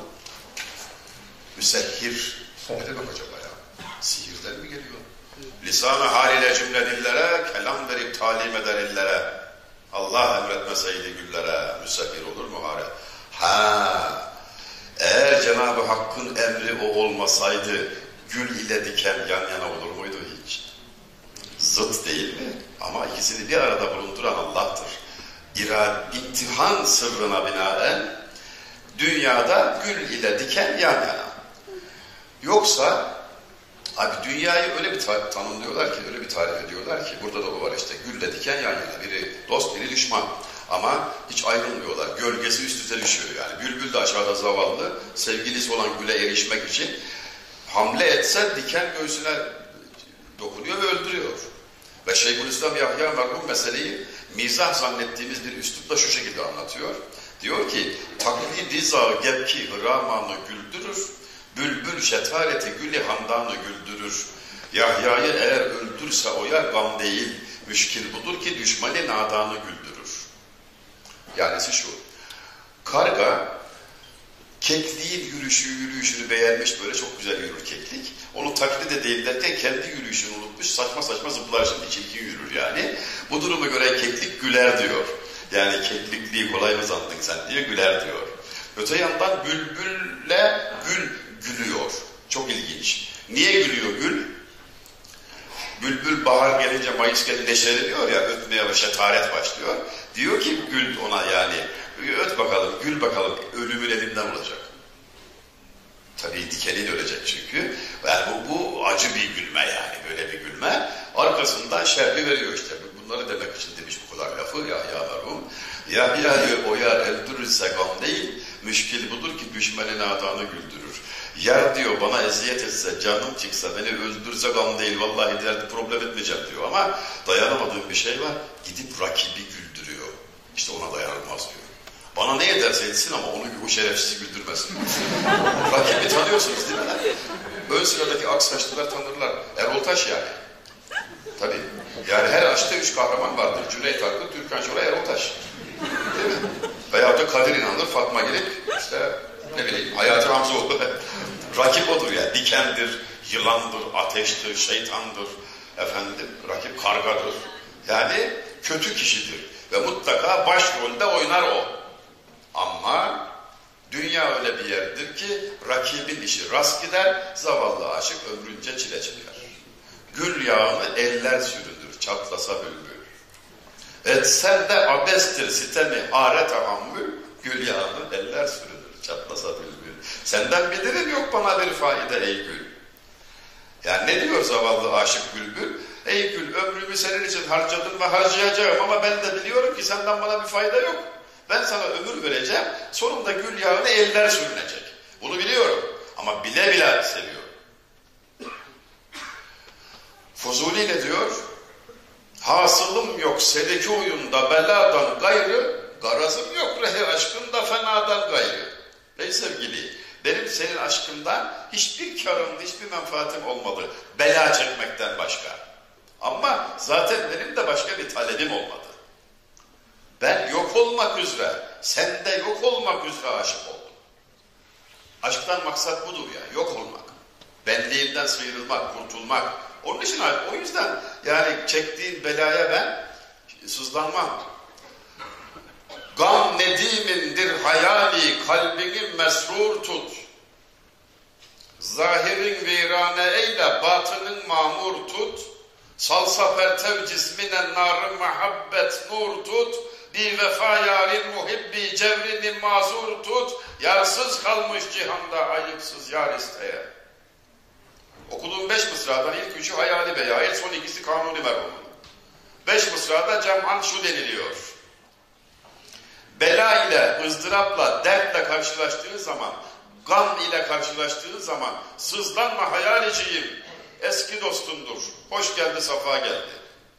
Müsehhir. Evet. Ne demek acaba ya? Sihirden mi geliyor? Lisan-ı hal ile cümle dillere, kelam verip talim eder ellere. Allah emretmeseydi güllere, müsehhir olur mu hare? Ha, eğer Cenab-ı Hakk'ın emri o olmasaydı, gül ile diken yan yana olur muydu hiç? Zıt değil mi? Ama ikisini bir arada bulunduran Allah'tır. İrad, imtihan sırrına binaen, dünyada gül ile diken yan yana. Yoksa, abi dünyayı öyle bir tanımlıyorlar ki, öyle bir tarif ediyorlar ki, burada da o var işte, gülle diken yan yana. Biri dost, biri düşman. Ama hiç ayrılmıyorlar. Gölgesi üst üste düşüyor yani. Bülbül de aşağıda zavallı, sevgilisi olan güle erişmek için hamle etse diken göğsüne dokunuyor ve öldürüyor. Ve Şeyhülislam Yahya merhum meseleyi mizah zannettiğimiz bir üslupla şu şekilde anlatıyor. Diyor ki, taklidi za gebki hıramanı güldürür, bülbül şetareti gülü handanı güldürür. Yahya'yı eğer öldürse o yer gam değil, müşkil budur ki düşmanı nadanı güldürür. Yanesi şu, karga kekliğin yürüyüşü, yürüyüşünü beğenmiş, böyle çok güzel yürür keklik. Onu taklit edeyim derken kendi yürüyüşünü unutmuş, saçma saçma zıplar şimdi, çirkin yürür yani. Bu durumu gören keklik güler diyor. Yani keklikliği kolay mı sandın sen diye güler diyor. Öte yandan bülbülle gül gülüyor. Çok ilginç. Niye gülüyor gül? Bülbül bahar gelince, Mayıs gelince neşeleniyor ya, ötmeye ve şetaret başlıyor. Diyor ki gül ona yani, öt bakalım, gül bakalım, ölümün elinden olacak. Tabii dikeni de ölecek çünkü. Yani bu, bu acı bir gülme yani, böyle bir gülme. Arkasından şerhi veriyor işte. Bunları demek için demiş bu kadar lafı Yahya merhum. Yahya diyor, o yer öldürürse gam değil, müşkil budur ki düşmenin adanı güldürür. Yer diyor bana eziyet etse, canım çıksa, beni öldürse gam değil, vallahi derdi problem etmeyeceğim diyor. Ama dayanamadığım bir şey var, gidip rakibi güldürüyor. İşte ona dayanılmaz diyor. Bana ne ederse etsin ama onu o şerefsiz güldürmesin. Rakibi tanıyorsunuz değil mi? Ön sıradaki aksaçlılar tanırlar. Erol Taş yani. Tabii. Yani her aşkta üç kahraman vardır. Cüneyt Arkın, Türkan Şoray, Erol Taş. Değil mi? Veyahut da Kadir İnanır, Fatma Girik, işte ne bileyim Hayati Hamzoğlu. Rakip odur yani. Dikendir, yılandır, ateştir, şeytandır. Efendim, rakip kargadır. Yani kötü kişidir. Ve mutlaka başrolde oynar o. Ama dünya öyle bir yerdir ki rakibin işi rast gider, zavallı aşık ömrünce çile çeker. Gül yağını eller sürünür, çatlasa bülbül. Etsen de abestir sitemi hare tahammül, gül yağını eller sürünür, çatlasa bülbül. Senden bilirim yok bana bir faide ey gül. Yani ne diyor zavallı aşık bülbül? Ey gül ömrümü senin için harcadım ve harcayacağım ama ben de biliyorum ki senden bana bir fayda yok. Ben sana ömür vereceğim, sonunda gül yağını eller sürünecek. Bunu biliyorum ama bile bile seviyorum. Fuzuli ne diyor? Hasılım yok sedeki oyunda beladan gayrı, garazım yok rehi aşkında fenadan gayrı. Ey sevgili, benim senin aşkından hiçbir karım, hiçbir menfaatim olmadı. Bela çekmekten başka. Ama zaten benim de başka bir talebim olmadı. Ben yok olmak üzere, sen de yok olmak üzere aşık oldum. Aşktan maksat budur ya, yok olmak. Benliğimden sıyrılmak, kurtulmak. Onun için, o yüzden yani çektiğin belaya ben sızlanmam. Gam nedimindir hayali, kalbini mesrur tut. Zahirin virane eyle, batının mamur tut. Salsa pertev cismine narı muhabbet nur tut. Bir vefa yarin muhibbi cevrini mazur tut. Yarsız kalmış cihanda ayıpsız yar isteye. Okuduğum beş mısradan ilk üçü hayali beye ait, son ikisi kanuni merhumun. Beş mısrada cem'an şu deniliyor. Bela ile, ızdırapla, dertle karşılaştığı zaman, gam ile karşılaştığı zaman sızlanma hayaliciyim, eski dostumdur, hoş geldi, safa geldi.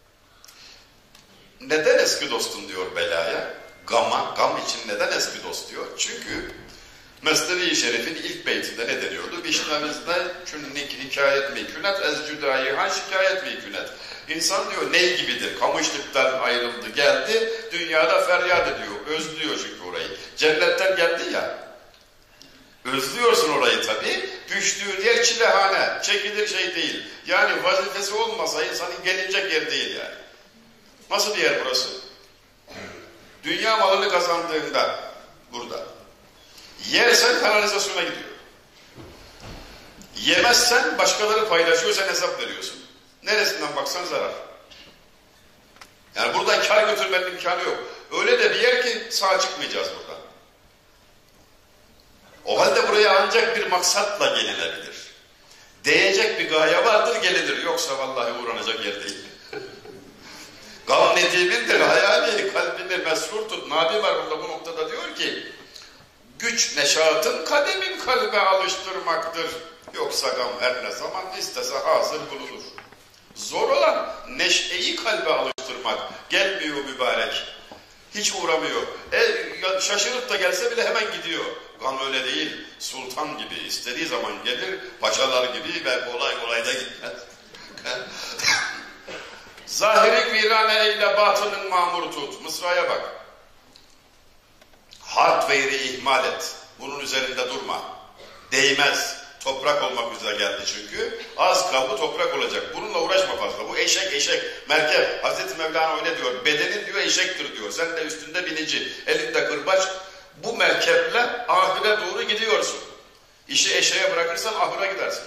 Neden eski dostum diyor belaya? Gama, gam için neden eski dost diyor? Çünkü Mesnevi-i Şerif'in ilk beytinde ne deniyordu? Vişnemizde künnik hikayet mi künet, ez cüdayi han şikayet mi künet. İnsan diyor ney gibidir? Kamışlıktan ayrıldı geldi, dünyada feryat ediyor, özlüyor çünkü orayı. Cennetten geldi ya, özlüyorsun orayı tabii, düştüğün yer çilehane, çekilir şey değil. Yani vazifesi olmasa insanın gelinecek yer değil yani. Nasıl bir yer burası? Dünya malını kazandığında burada. Yersen kanalizasyona gidiyor. Yemezsen başkaları paylaşıyor, sen hesap veriyorsun. Neresinden baksan zarar. Yani buradan kar götürmenin imkanı yok. Öyle de bir yer ki sağ çıkmayacağız buradan. O halde buraya ancak bir maksatla gelinebilir. Değecek bir gaye vardır, gelinir. Yoksa vallahi uğranacak yer değil. Gam nedimindir, hayali, kalbini mesrur tut. Nabi var burada bu noktada diyor ki, güç neşatın kademin kalbe alıştırmaktır. Yoksa gam her ne zaman istese hazır bulunur. Zor olan neşeyi kalbe alıştırmak. Gelmiyor mübarek. Hiç uğramıyor. E, şaşırıp da gelse bile hemen gidiyor. Gam öyle değil. Sultan gibi istediği zaman gelir, paşalar gibi ve kolay kolay da gitmez. Zahirin virane ile batının mamur tut. Mısraya bak. Hardware'i ihmal et. Bunun üzerinde durma. Değmez. Toprak olmak üzere geldi çünkü. Az kaldı toprak olacak. Bununla uğraşma fazla. Bu eşek eşek. Merkep. Hazreti Mevlana öyle diyor. Bedenin diyor eşektir diyor. Sen de üstünde binici. Elinde kırbaç. Bu merkeple ahire doğru gidiyorsun. İşi eşeğe bırakırsan ahire gidersin.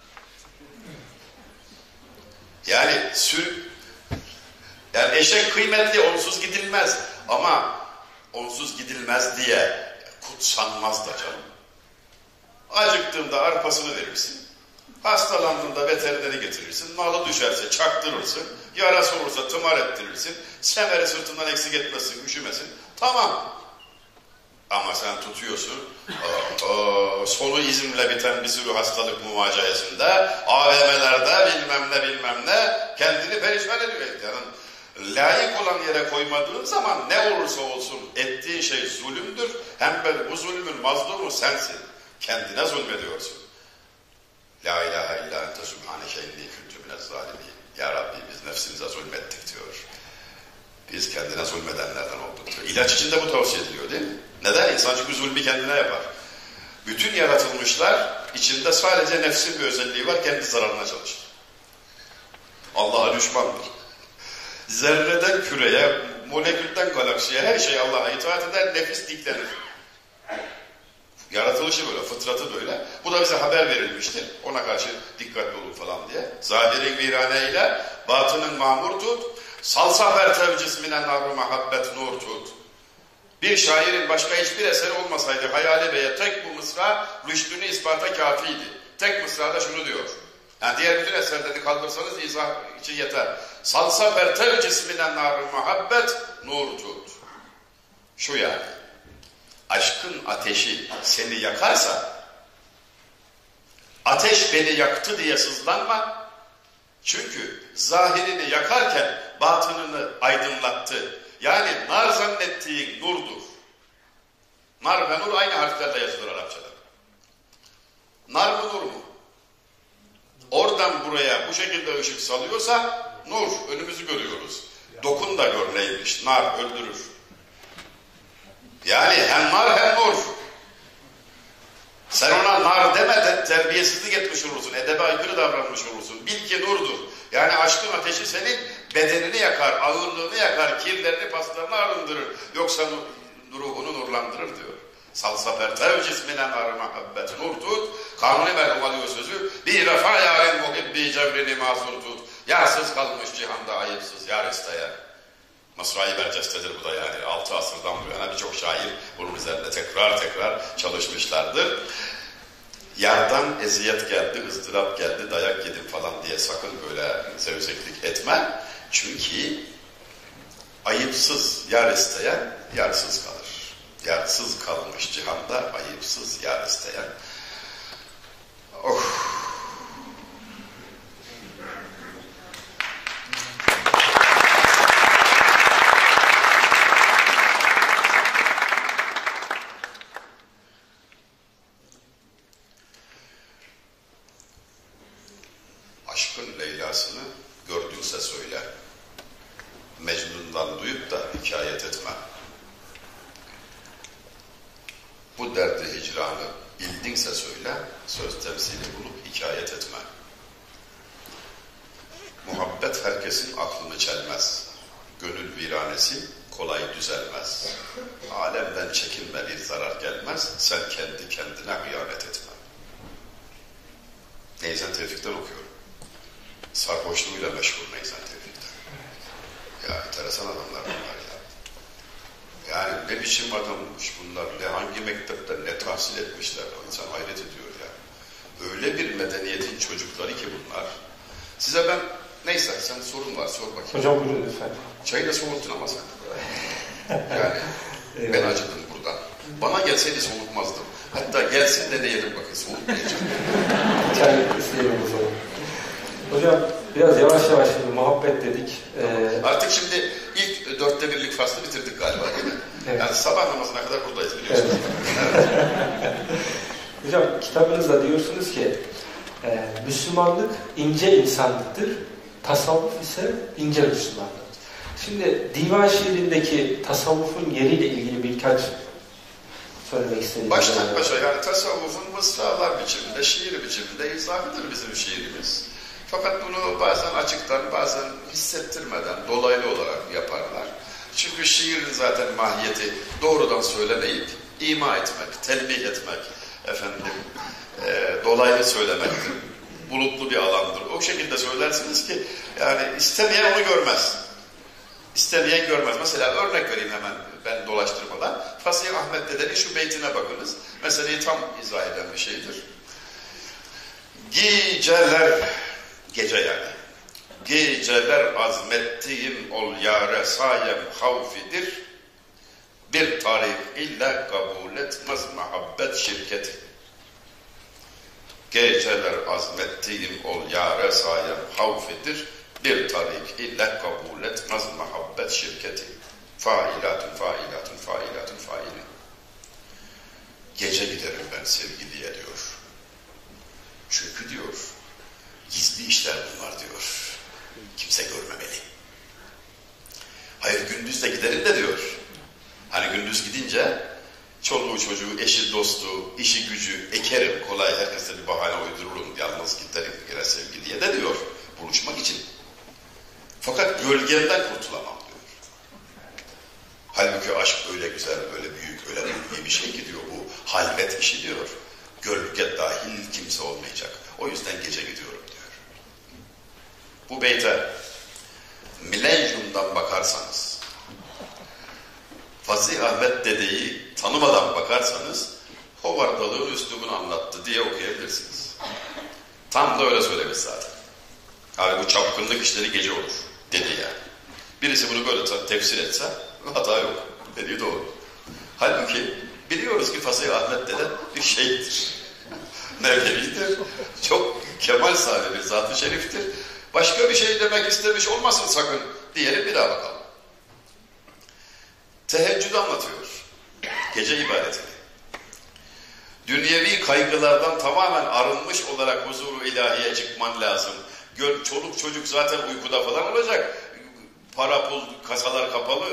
Yani sür... Yani eşek kıymetli, onsuz gidilmez. Ama onsuz gidilmez diye kutsanmaz da canım. Acıktığında arpasını verirsin. Hastalandığında veterineri getirirsin. Malı düşerse çaktırırsın. Yarası olursa tımar ettirirsin. Semeri sırtından eksik etmesin, üşümesin. Tamam. Ama sen tutuyorsun. O, o, solu izimle biten bir sürü hastalık muvacayesinde, A V M'lerde bilmem ne bilmem ne kendini perişan ediyor. Yani layık olan yere koymadığın zaman ne olursa olsun ettiğin şey zulümdür. Hem de bu zulmün mazlumu sensin. Kendine zulmediyorsun. La ilahe illa ente subhaneke inni kuntu minez zalimin. Ya Rabbi biz nefsimize zulmettik diyor. Biz kendine zulmedenlerden olduk diyor. İlaç için de bu tavsiye ediliyor değil mi? Neden? İnsan çünkü zulmü kendine yapar. Bütün yaratılmışlar içinde sadece nefsin bir özelliği var, kendi zararına çalışır. Allah'a düşmandır. Zerreden küreye, molekülden galaksiye her şey Allah'a itaat eder, nefis diklenir. Yaratılışı böyle, fıtratı böyle. Bu da bize haber verilmiştir. Ona karşı dikkatli olun falan diye. Zahirin virane ile batının mamur tut. Salsafer tevcismine narru muhabbet nur tut. Bir şairin başka hiçbir eseri olmasaydı Hayali Bey'e tek bu mısra rüştünü ispata kafiydi. Tek mısrada şunu diyor. Yani diğer bütün eserleri kaldırsanız izah için yeter. Salsafer tevcismine narru muhabbet nur tut. Şu yani. Aşkın ateşi seni yakarsa, ateş beni yaktı diye sızlanma. Çünkü zahirini yakarken batınını aydınlattı. Yani nar zannettiğin nurdur. Nar ve nur aynı harflerle yazılır Arapçada. Nar mı nur mu? Oradan buraya bu şekilde ışık salıyorsa nur, önümüzü görüyoruz. Dokun da gör neymiş, nar öldürür. Yani hem nar hem nur. Sen ona nar demeden terbiyesizlik etmiş olursun, edebe aykırı davranmış olursun. Bil ki nurdur. Yani aşkın ateşi senin bedenini yakar, ağırlığını yakar, kirlerini, paslarını arındırır. Yoksa ruhunu nurlandırır diyor. Salsafer tevcisminen ar muhabbet nur tut. Kanuni merhum alıyor sözü. Bir vefa yârin muhibbi cevrini mazur tut. Yarsız kalmış cihanda ayıpsız yar isteyen. Masrai Berceste'dir bu da yani. Altı asırdan bu yana birçok şair bunun üzerinde tekrar tekrar çalışmışlardır. Yardan eziyet geldi, ızdırap geldi, dayak yedim falan diye sakın böyle zevzeklik etme. Çünkü ayıpsız yar isteyen yarsız kalır. Yarsız kalmış cihanda ayıpsız yar isteyen. Oh! Aşkın Leyla'sını gördünse söyle. Mecnun'dan duyup da hikayet etme. Bu derdi hicranı bildinse söyle, söz temsili bulup hikayet etme. Muhabbet herkesin aklını çelmez. Gönül viranesi kolay düzelmez. Alemden çekinme bir zarar gelmez. Sen kendi kendine hıyanet etme. Neyzen Tevfik'ten okuyorum. Sarhoşluğuyla meşhur Neyzen Tevfik'ten. Ya enteresan adamlar bunlar ya. Yani ne biçim adammış bunlar, ne hangi mektepte ne tahsil etmişler, insan hayret ediyor ya. Öyle bir medeniyetin çocukları ki bunlar. Size ben, neyse sen sorun var, sor bakayım. Hocam buyurun lütfen. Çayı da soğuttun ama sen. Yani ben acıdım buradan. Bana gelseydi soğutmazdım. Hatta gelsin de deneyelim bakın, soğutmayacağım. Çay isteyelim o zaman. Hocam biraz yavaş yavaş şimdi muhabbet dedik. Ee... Artık şimdi ilk dörtte birlik faslı bitirdik galiba değil mi? Evet. Yani sabah namazına kadar buradayız biliyorsunuz. Evet. Evet. Hocam kitabınızda diyorsunuz ki e, Müslümanlık ince insanlıktır, tasavvuf ise ince Müslümanlık. Şimdi divan şiirindeki tasavvufun yeriyle ilgili birkaç söylemek istediğim. Baştan başa yani tasavvufun mısralar biçiminde, şiir biçiminde izahıdır bizim şiirimiz. Fakat bunu bazen açıktan, bazen hissettirmeden, dolaylı olarak yaparlar. Çünkü şiirin zaten mahiyeti doğrudan söylemeyip ima etmek, telbih etmek, efendim, e, dolaylı söylemektir. Bulutlu bir alandır. O şekilde söylersiniz ki yani istemeyen onu görmez. İstemeyen görmez. Mesela örnek vereyim hemen ben dolaştırmadan. Fasih Ahmet Dede'nin şu beytine bakınız. Meseleyi tam izah eden bir şeydir. Geceler, gece yani. Geceler azmettiğim ol yâre sayem havfidir. Bir tarih illa kabul etmez muhabbet şirketi. Geceler azmettiğim ol yâre sayem havfidir. Bir tarik illa kabul etmez muhabbet şirketi. Failatun failatun failatun faili. Gece giderim ben sevgiliye diyor. Çünkü diyor, gizli işler bunlar diyor. Kimse görmemeli. Hayır gündüz de giderim de diyor. Hani gündüz gidince çoluğu çocuğu, eşi dostu, işi gücü ekerim. Kolay herkese bir bahane uydururum. Yalnız giderim bir kere sevgiliye de diyor. Buluşmak için. Fakat gölgemden kurtulamam diyor. Halbuki aşk öyle güzel, öyle büyük, öyle büyük bir şey ki diyor bu halvet işi diyor. Gölge dahil kimse olmayacak. O yüzden gece gidiyorum diyor. Bu beyte milenyumdan bakarsanız, Fasih Ahmet Dede'yi tanımadan bakarsanız, hovardalığın üslubunu anlattı diye okuyabilirsiniz. Tam da öyle söylemiş zaten. Abi bu çapkınlık işleri gece olur dedi yani. Birisi bunu böyle tefsir etse hata yok. Dediği doğru. Halbuki biliyoruz ki Fasih Ahmet Dede bir şeydir. Nevlevidir. Çok kemal sahibi bir zat-ı şeriftir. Başka bir şey demek istemiş olmasın sakın diyelim bir daha bakalım. Teheccüd anlatıyor. Gece ibadetini. Dünyevi kaygılardan tamamen arınmış olarak huzuru ilahiye çıkman lazım. Gör, çoluk çocuk zaten uykuda falan olacak. Para pul kasalar kapalı.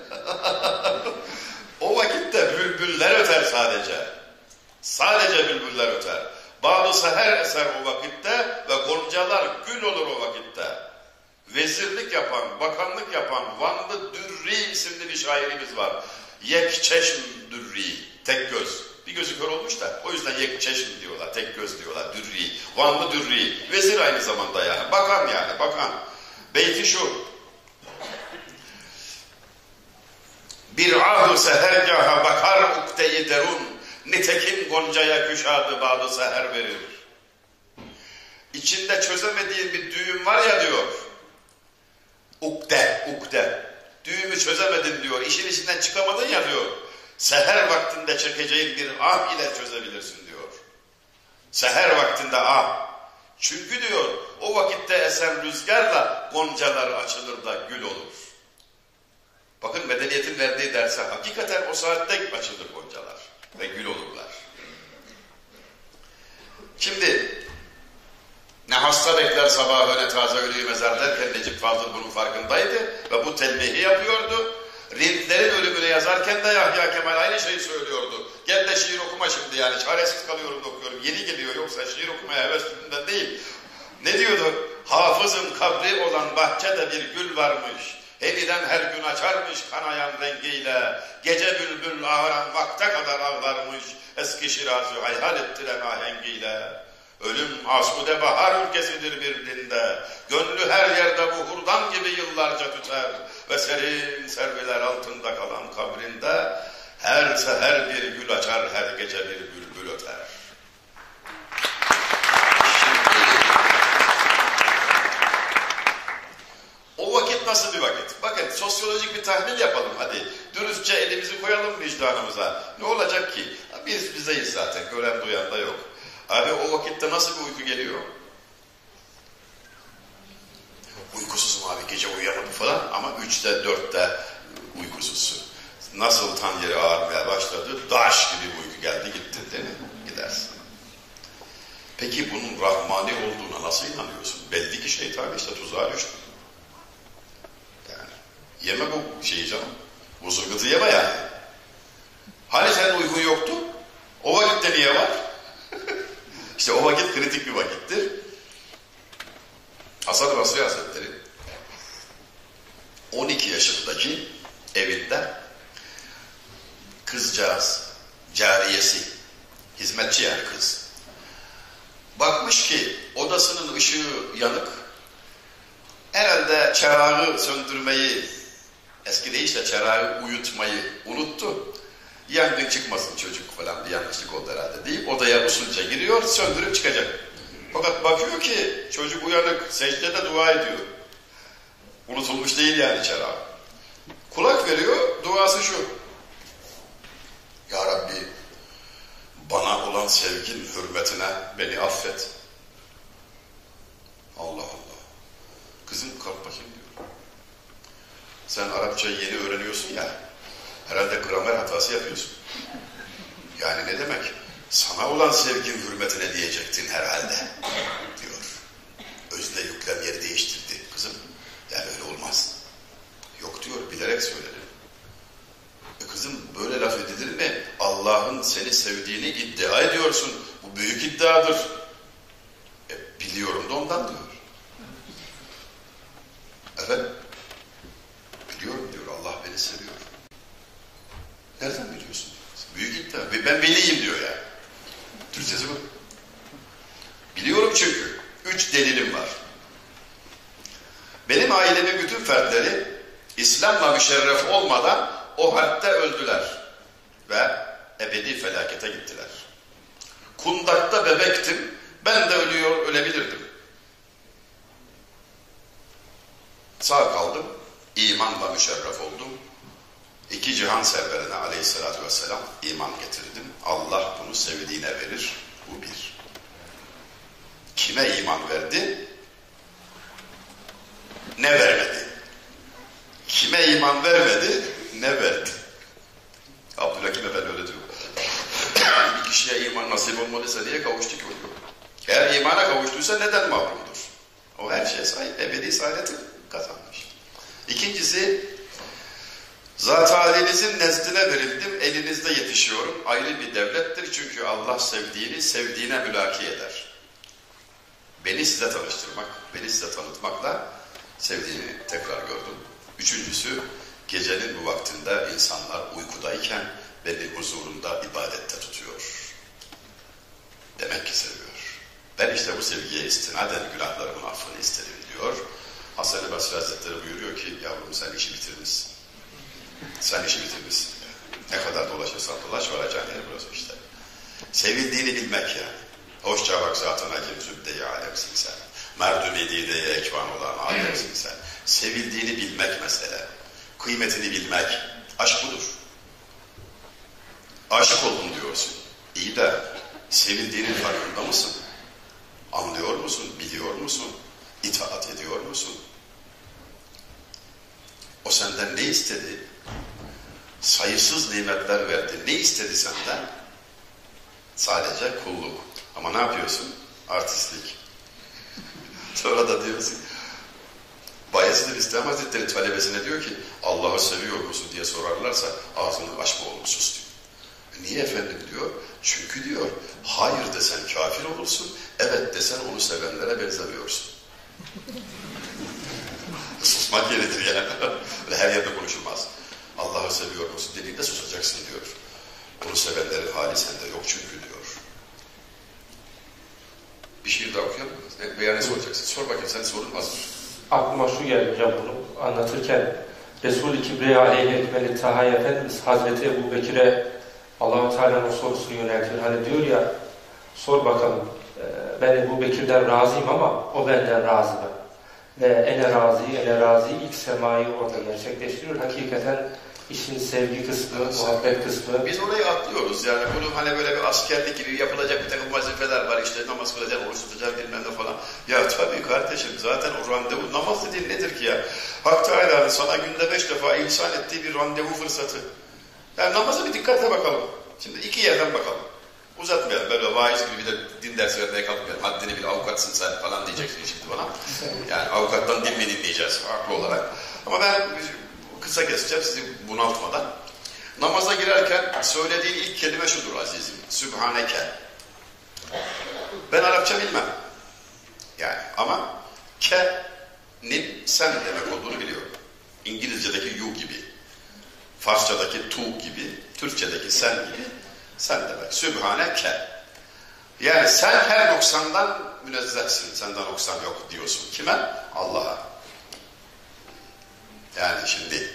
O vakitte bülbüller öter sadece. Sadece bülbüller öter. Bağlısı her eser o vakitte ve goncalar gül olur o vakitte. Vezirlik yapan, bakanlık yapan Vanlı Dürri isimli bir şairimiz var. Yekçeşm Dürri, tek göz. Bir gözü kör olmuş da o yüzden Yekçeşm diyorlar, tek göz diyorlar, Dürri. Vanlı Dürri, vezir aynı zamanda yani, bakan yani, bakan. Beyti şu. Bir ahı sehergaha bakar ukde-i derun, nitekim goncaya küşadı bağlı seher verir. İçinde çözemediğin bir düğüm var ya diyor. Ukde, ukde. Düğümü çözemedin diyor. İşin içinden çıkamadın ya diyor. Seher vaktinde çekeceğin bir ah ile çözebilirsin diyor. Seher vaktinde ah. Çünkü diyor o vakitte esen rüzgarla goncalar açılır da gül olur. Bakın medeniyetin verdiği derse hakikaten o saatte açılır goncalar ve gül olurlar. Şimdi ne hasta bekler sabah öyle taze ölüyü mezar derken Necip Fazıl bunun farkındaydı ve bu telbihi yapıyordu. Rintlerin ölümünü yazarken de Yahya Kemal aynı şeyi söylüyordu. Gel de şiir okuma şimdi, yani çaresiz kalıyorum da okuyorum. Yeni geliyor, yoksa şiir okumaya hevesliğinden değil. Ne diyordu? Hafızın kabri olan bahçede bir gül varmış. Yeniden her gün açarmış kanayan rengiyle. Gece bülbül ağıran vakte kadar ağlarmış. Eski Şiraz'ı hayal ettiren ahengiyle. Ölüm asude bahar ülkesidir bir dinde. Gönlü her yerde bu hurdan gibi yıllarca tüter. Ve serin serviler altında kalan kabrinde her seher bir gül açar, her gece bir bülbül öter. O vakit nasıl bir vakit? Bakın sosyolojik bir tahmin yapalım hadi. Dürüstçe elimizi koyalım vicdanımıza. Ne olacak ki? Biz bizeyiz zaten. Gören duyan da yok. Abi o vakitte nasıl bir uyku geliyor? Uykusuzum abi, gece uyuyamadım falan ama üçte dörtte uykusuzsun. Nasıl tan yeri ağarmaya başladı, daş gibi bir uyku geldi gitti değil mi? Gidersin. Peki bunun rahmani olduğuna nasıl inanıyorsun? Belli ki şeytan işte tuzağa düştü. Yani yeme bu şeyi canım. Bu zırgıtı yeme yani. Hani senin uykun yoktu? O vakitte niye var? İşte o vakit kritik bir vakittir. Hasan-ı Basri Hazretleri on iki yaşındaki evinde kızcağız, cariyesi, hizmetçi yani kız. Bakmış ki odasının ışığı yanık. Herhalde çırağı söndürmeyi, eski deyişle çırağı uyutmayı unuttu. Yangın çıkmasın çocuk falan bir yanlışlık oldu herhalde deyip odaya usulca giriyor, söndürüp çıkacak. Fakat bakıyor ki çocuk uyanık, secdede dua ediyor. Unutulmuş değil yani çırağı. Kulak veriyor, duası şu. Ya Rabbi, bana olan sevgin hürmetine beni affet. Allah Allah. Kızım kalk bakayım diyor. Sen Arapçayı yeni öğreniyorsun ya, herhalde gramer hatası yapıyorsun. Yani ne demek? Sana olan sevgin hürmetine diyecektin herhalde diyor. Özne yüklem yeri değiştirdi kızım. Yani öyle olmaz. Yok diyor, bilerek söyledim. E kızım böyle laf edilir mi? Allah'ın seni sevdiğini iddia ediyorsun. Bu büyük iddiadır. E, biliyorum da ondan diyor. Efendim? Biliyorum diyor, Allah beni seviyor. Nereden biliyorsun? Büyük iddia. Ben veliyim diyor yani. Türkçesi bu. Biliyorum çünkü. Üç delilim var. Benim ailemin bütün fertleri İslam'la müşerref olmadan o harpte öldüler. Ve ebedi felakete gittiler. Kundakta bebektim. Ben de ölüyor, ölebilirdim. Sağ kaldım. İmanla müşerref oldum. İki cihan serverine aleyhissalatü vesselam iman getirdim. Allah bunu sevdiğine verir. Bu bir. Kime iman verdi? Ne vermedi? Kime iman vermedi? Ne verdi? Abdülhakim Efendi öyle diyor. Bir kişiye iman nasip olmadıysa niye kavuştu ki? Eğer imana kavuştuysa neden mahrumdur? O her şeye sahip, ebedi saadeti kazanmış. İkincisi, zat-ı halinizin nezdine verildim, elinizde yetişiyorum. Ayrı bir devlettir çünkü Allah sevdiğini sevdiğine mülaki eder. Beni size tanıştırmak, beni size tanıtmakla sevdiğini tekrar gördüm. Üçüncüsü, gecenin bu vaktinde insanlar uykudayken beni huzurunda ibadette tutuyor. Demek ki seviyor. Ben işte bu sevgiye istinaden günahlarımın affını isterim diyor. Hasan-ı Basri Hazretleri buyuruyor ki, yavrum sen işi bitirmişsin. Sen işi bitirmişsin. Ne kadar dolaşırsan dolaş varacağın yer burası işte. Sevildiğini bilmek yani. Hoşça bak zaten hakim zübde-i alemsin sen. Merdü medideye ekvan olan alemsin sen. Sevildiğini bilmek mesele. Kıymetini bilmek. Aşk budur. Aşık oldum diyorsun. İyi de sevildiğinin farkında mısın? Anlıyor musun? Biliyor musun? İtaat ediyor musun? O senden ne istedi? Sayısız nimetler verdi. Ne istedi senden? Sadece kulluk. Ama ne yapıyorsun? Artistlik. Sonra da diyorsun. Bayezid Bistami Hazretleri talebesine diyor ki Allah'ı seviyor musun diye sorarlarsa ağzını açma oğlum sus diyor. Niye efendim diyor. Çünkü diyor hayır desen kafir olursun, evet desen onu sevenlere benzemiyorsun. Susmak gerekir yani. Öyle her yerde konuşulmaz. Allah'ı seviyor musun dediğinde susacaksın diyor. Onu sevenlerin hali sende yok çünkü diyor. Bir şiir daha okuyalım mı? Veya ne soracaksın? Sor bakayım, sen sorun az. Aklıma şu geldi hocam bunu anlatırken. Resul-i Kibriya aleyhi ekmeli Taha Efendimiz Hazreti Ebu Bekir'e Allah-u Teala'nın sorusu yöneltir. Hani diyor ya, sor bakalım ben Ebu Bekir'den razıyım ama o benden razı mı? Ve ene razı, ene razı ilk semayı orada gerçekleştiriyor. Hakikaten işin sevgi kısmı, evet, muhabbet kısmı. Biz orayı atlıyoruz yani. Bunu hani böyle bir askerlik gibi yapılacak bir takım vazifeler var. İşte namaz kılacaksın, oruç tutacaksın bilmem ne falan. Ya tabii kardeşim zaten o randevu, namaz dediğin nedir ki ya? Hak Teala'nın sana günde beş defa ihsan ettiği bir randevu fırsatı. Yani namaza bir dikkatle bakalım. Şimdi iki yerden bakalım. Uzatmayalım. Böyle vaiz gibi bir de din dersi vermeye kalkmayalım. Haddini bil, avukatsın sen falan diyeceksin şimdi bana. Yani avukattan din mi dinleyeceğiz haklı olarak. Ama ben kısa keseceğim sizi bunaltmadan. Namaza girerken söylediğin ilk kelime şudur azizim. Sübhaneke. Ben Arapça bilmem. Yani ama ke'nin sen demek olduğunu biliyorum. İngilizce'deki you gibi. Farsçadaki tu gibi. Türkçedeki sen gibi. Sen demek. Sübhaneke. Yani sen her noksandan münezzehsin. Senden noksan yok diyorsun. Kime? Allah'a. Yani şimdi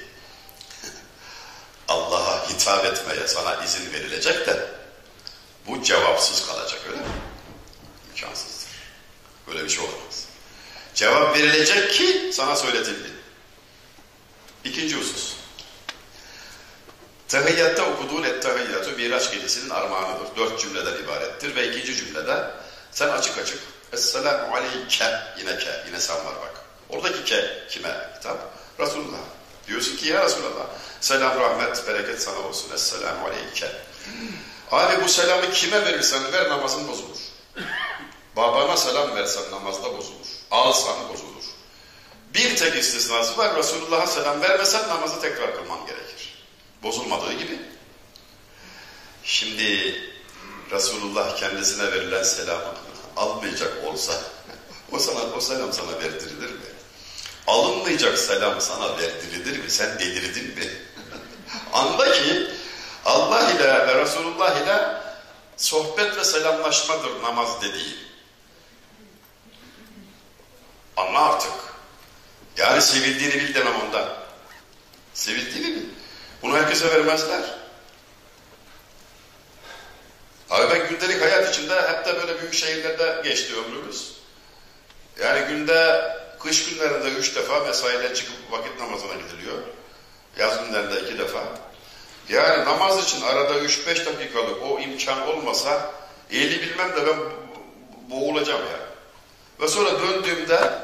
Allah'a hitap etmeye sana izin verilecek de bu cevapsız kalacak öyle mi? İmkansızdır. Böyle bir şey olamaz. Cevap verilecek ki sana söyletildi. İkinci husus. Tehiyyatta okuduğun ettehiyyatü Miraç gecesinin armağanıdır. Dört cümleden ibarettir ve ikinci cümlede sen açık açık Esselamu aleyke, yine ke, yine sen var bak. Oradaki ke kime hitap? Resulullah. Diyorsun ki ya Resulullah, selam, rahmet, bereket sana olsun. Esselamu aleyke. Abi bu selamı kime verirsen ver namazın bozulur. Babana selam versen namazda bozulur. Alsan bozulur. Bir tek istisnası var. Resulullah'a selam vermesen namazı tekrar kılman gerekir. Bozulmadığı gibi. Şimdi Resulullah kendisine verilen selamı almayacak olsa o sana o selam sana verdirilir mi? Alınmayacak selam sana verdirilir mi? Sen delirdin mi? Anla ki Allah ile ve Resulullah ile sohbet ve selamlaşmadır namaz dediği. Anla artık. Yani sevildiğini bil demem ondan. Sevildiğini bil. Bunu herkese vermezler. Abi ben gündelik hayat içinde hep de böyle büyük şehirlerde geçti ömrümüz. Yani günde kış günlerinde üç defa mesaiden çıkıp vakit namazına gidiliyor. Yaz günlerinde iki defa. Yani namaz için arada üç beş dakikalık o imkan olmasa eğli bilmem de ben boğulacağım ya. Yani. Ve sonra döndüğümde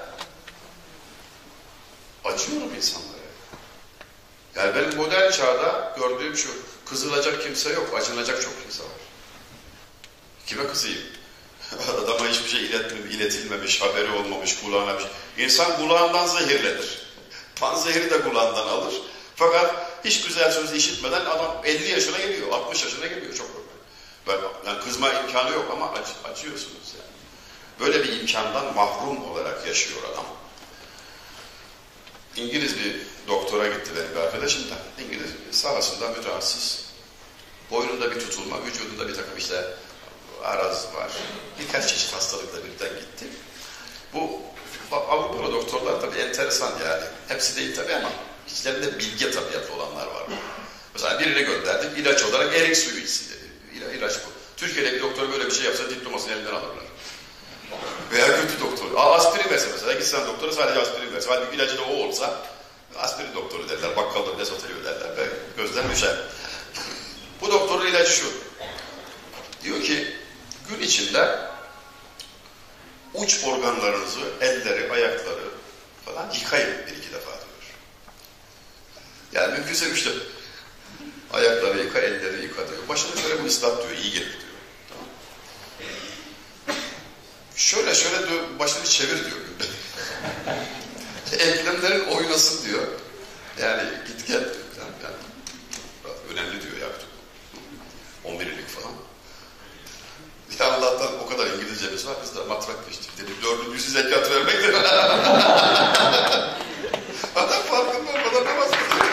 acıyorum insanlara. Yani benim modern çağda gördüğüm şu, kızılacak kimse yok, acınacak çok kimse var. Kime kızayım? Adama hiçbir şey iletilmemiş, haberi olmamış, kulağına bir şey. İnsan kulağından zehirlenir. Panzehiri de kulağından alır. Fakat hiç güzel söz işitmeden adam elli yaşına geliyor, altmış yaşına geliyor. Çok önemli. Ben, yani kızma imkanı yok ama acı, acıyorsunuz yani. Böyle bir imkandan mahrum olarak yaşıyor adam. İngiliz bir doktora gitti benim bir arkadaşım da. İngiliz sahasında mütehassıs. Boynunda bir tutulma, vücudunda bir takım işte araz var. Birkaç çeşit hastalıkla birden gitti. Bu Avrupalı doktorlar tabii enteresan yani. Hepsi değil tabii ama İçlerinde bilge tabiatlı olanlar var. Mesela birine gönderdik, ilaç olarak erik suyu içsin dedi. İla, ilaç bu. Türkiye'de bir doktor böyle bir şey yapsa diplomasını elinden alırlar. Veya kötü doktor. Aa, aspirin verse mesela, gitsen doktora sadece aspirin verse. Halbuki ilacı da o olsa, aspirin doktoru derler, bakkalda bile satılıyor derler ve gözden düşer. Bu doktorun ilacı şu. Diyor ki, gün içinde uç organlarınızı, elleri, ayakları falan yıkayın bir iki defa diyor. Yani mümkünse üç defa. Ayakları yıka, elleri yıka diyor. Başını şöyle bu ıslat diyor, iyi gelir diyor. Tamam. Şöyle şöyle diyor, başını çevir diyor. Eklemlerin oynasın diyor. Yani git gel diyor. Yani, önemli diyor yaptı. on birlik falan. Ya Allah'tan o kadar İngilizcemiz var, biz de matrak geçtik dedi. Dördüncüsü zekat vermektir. Adam farkında olmadan namaz kılıyor.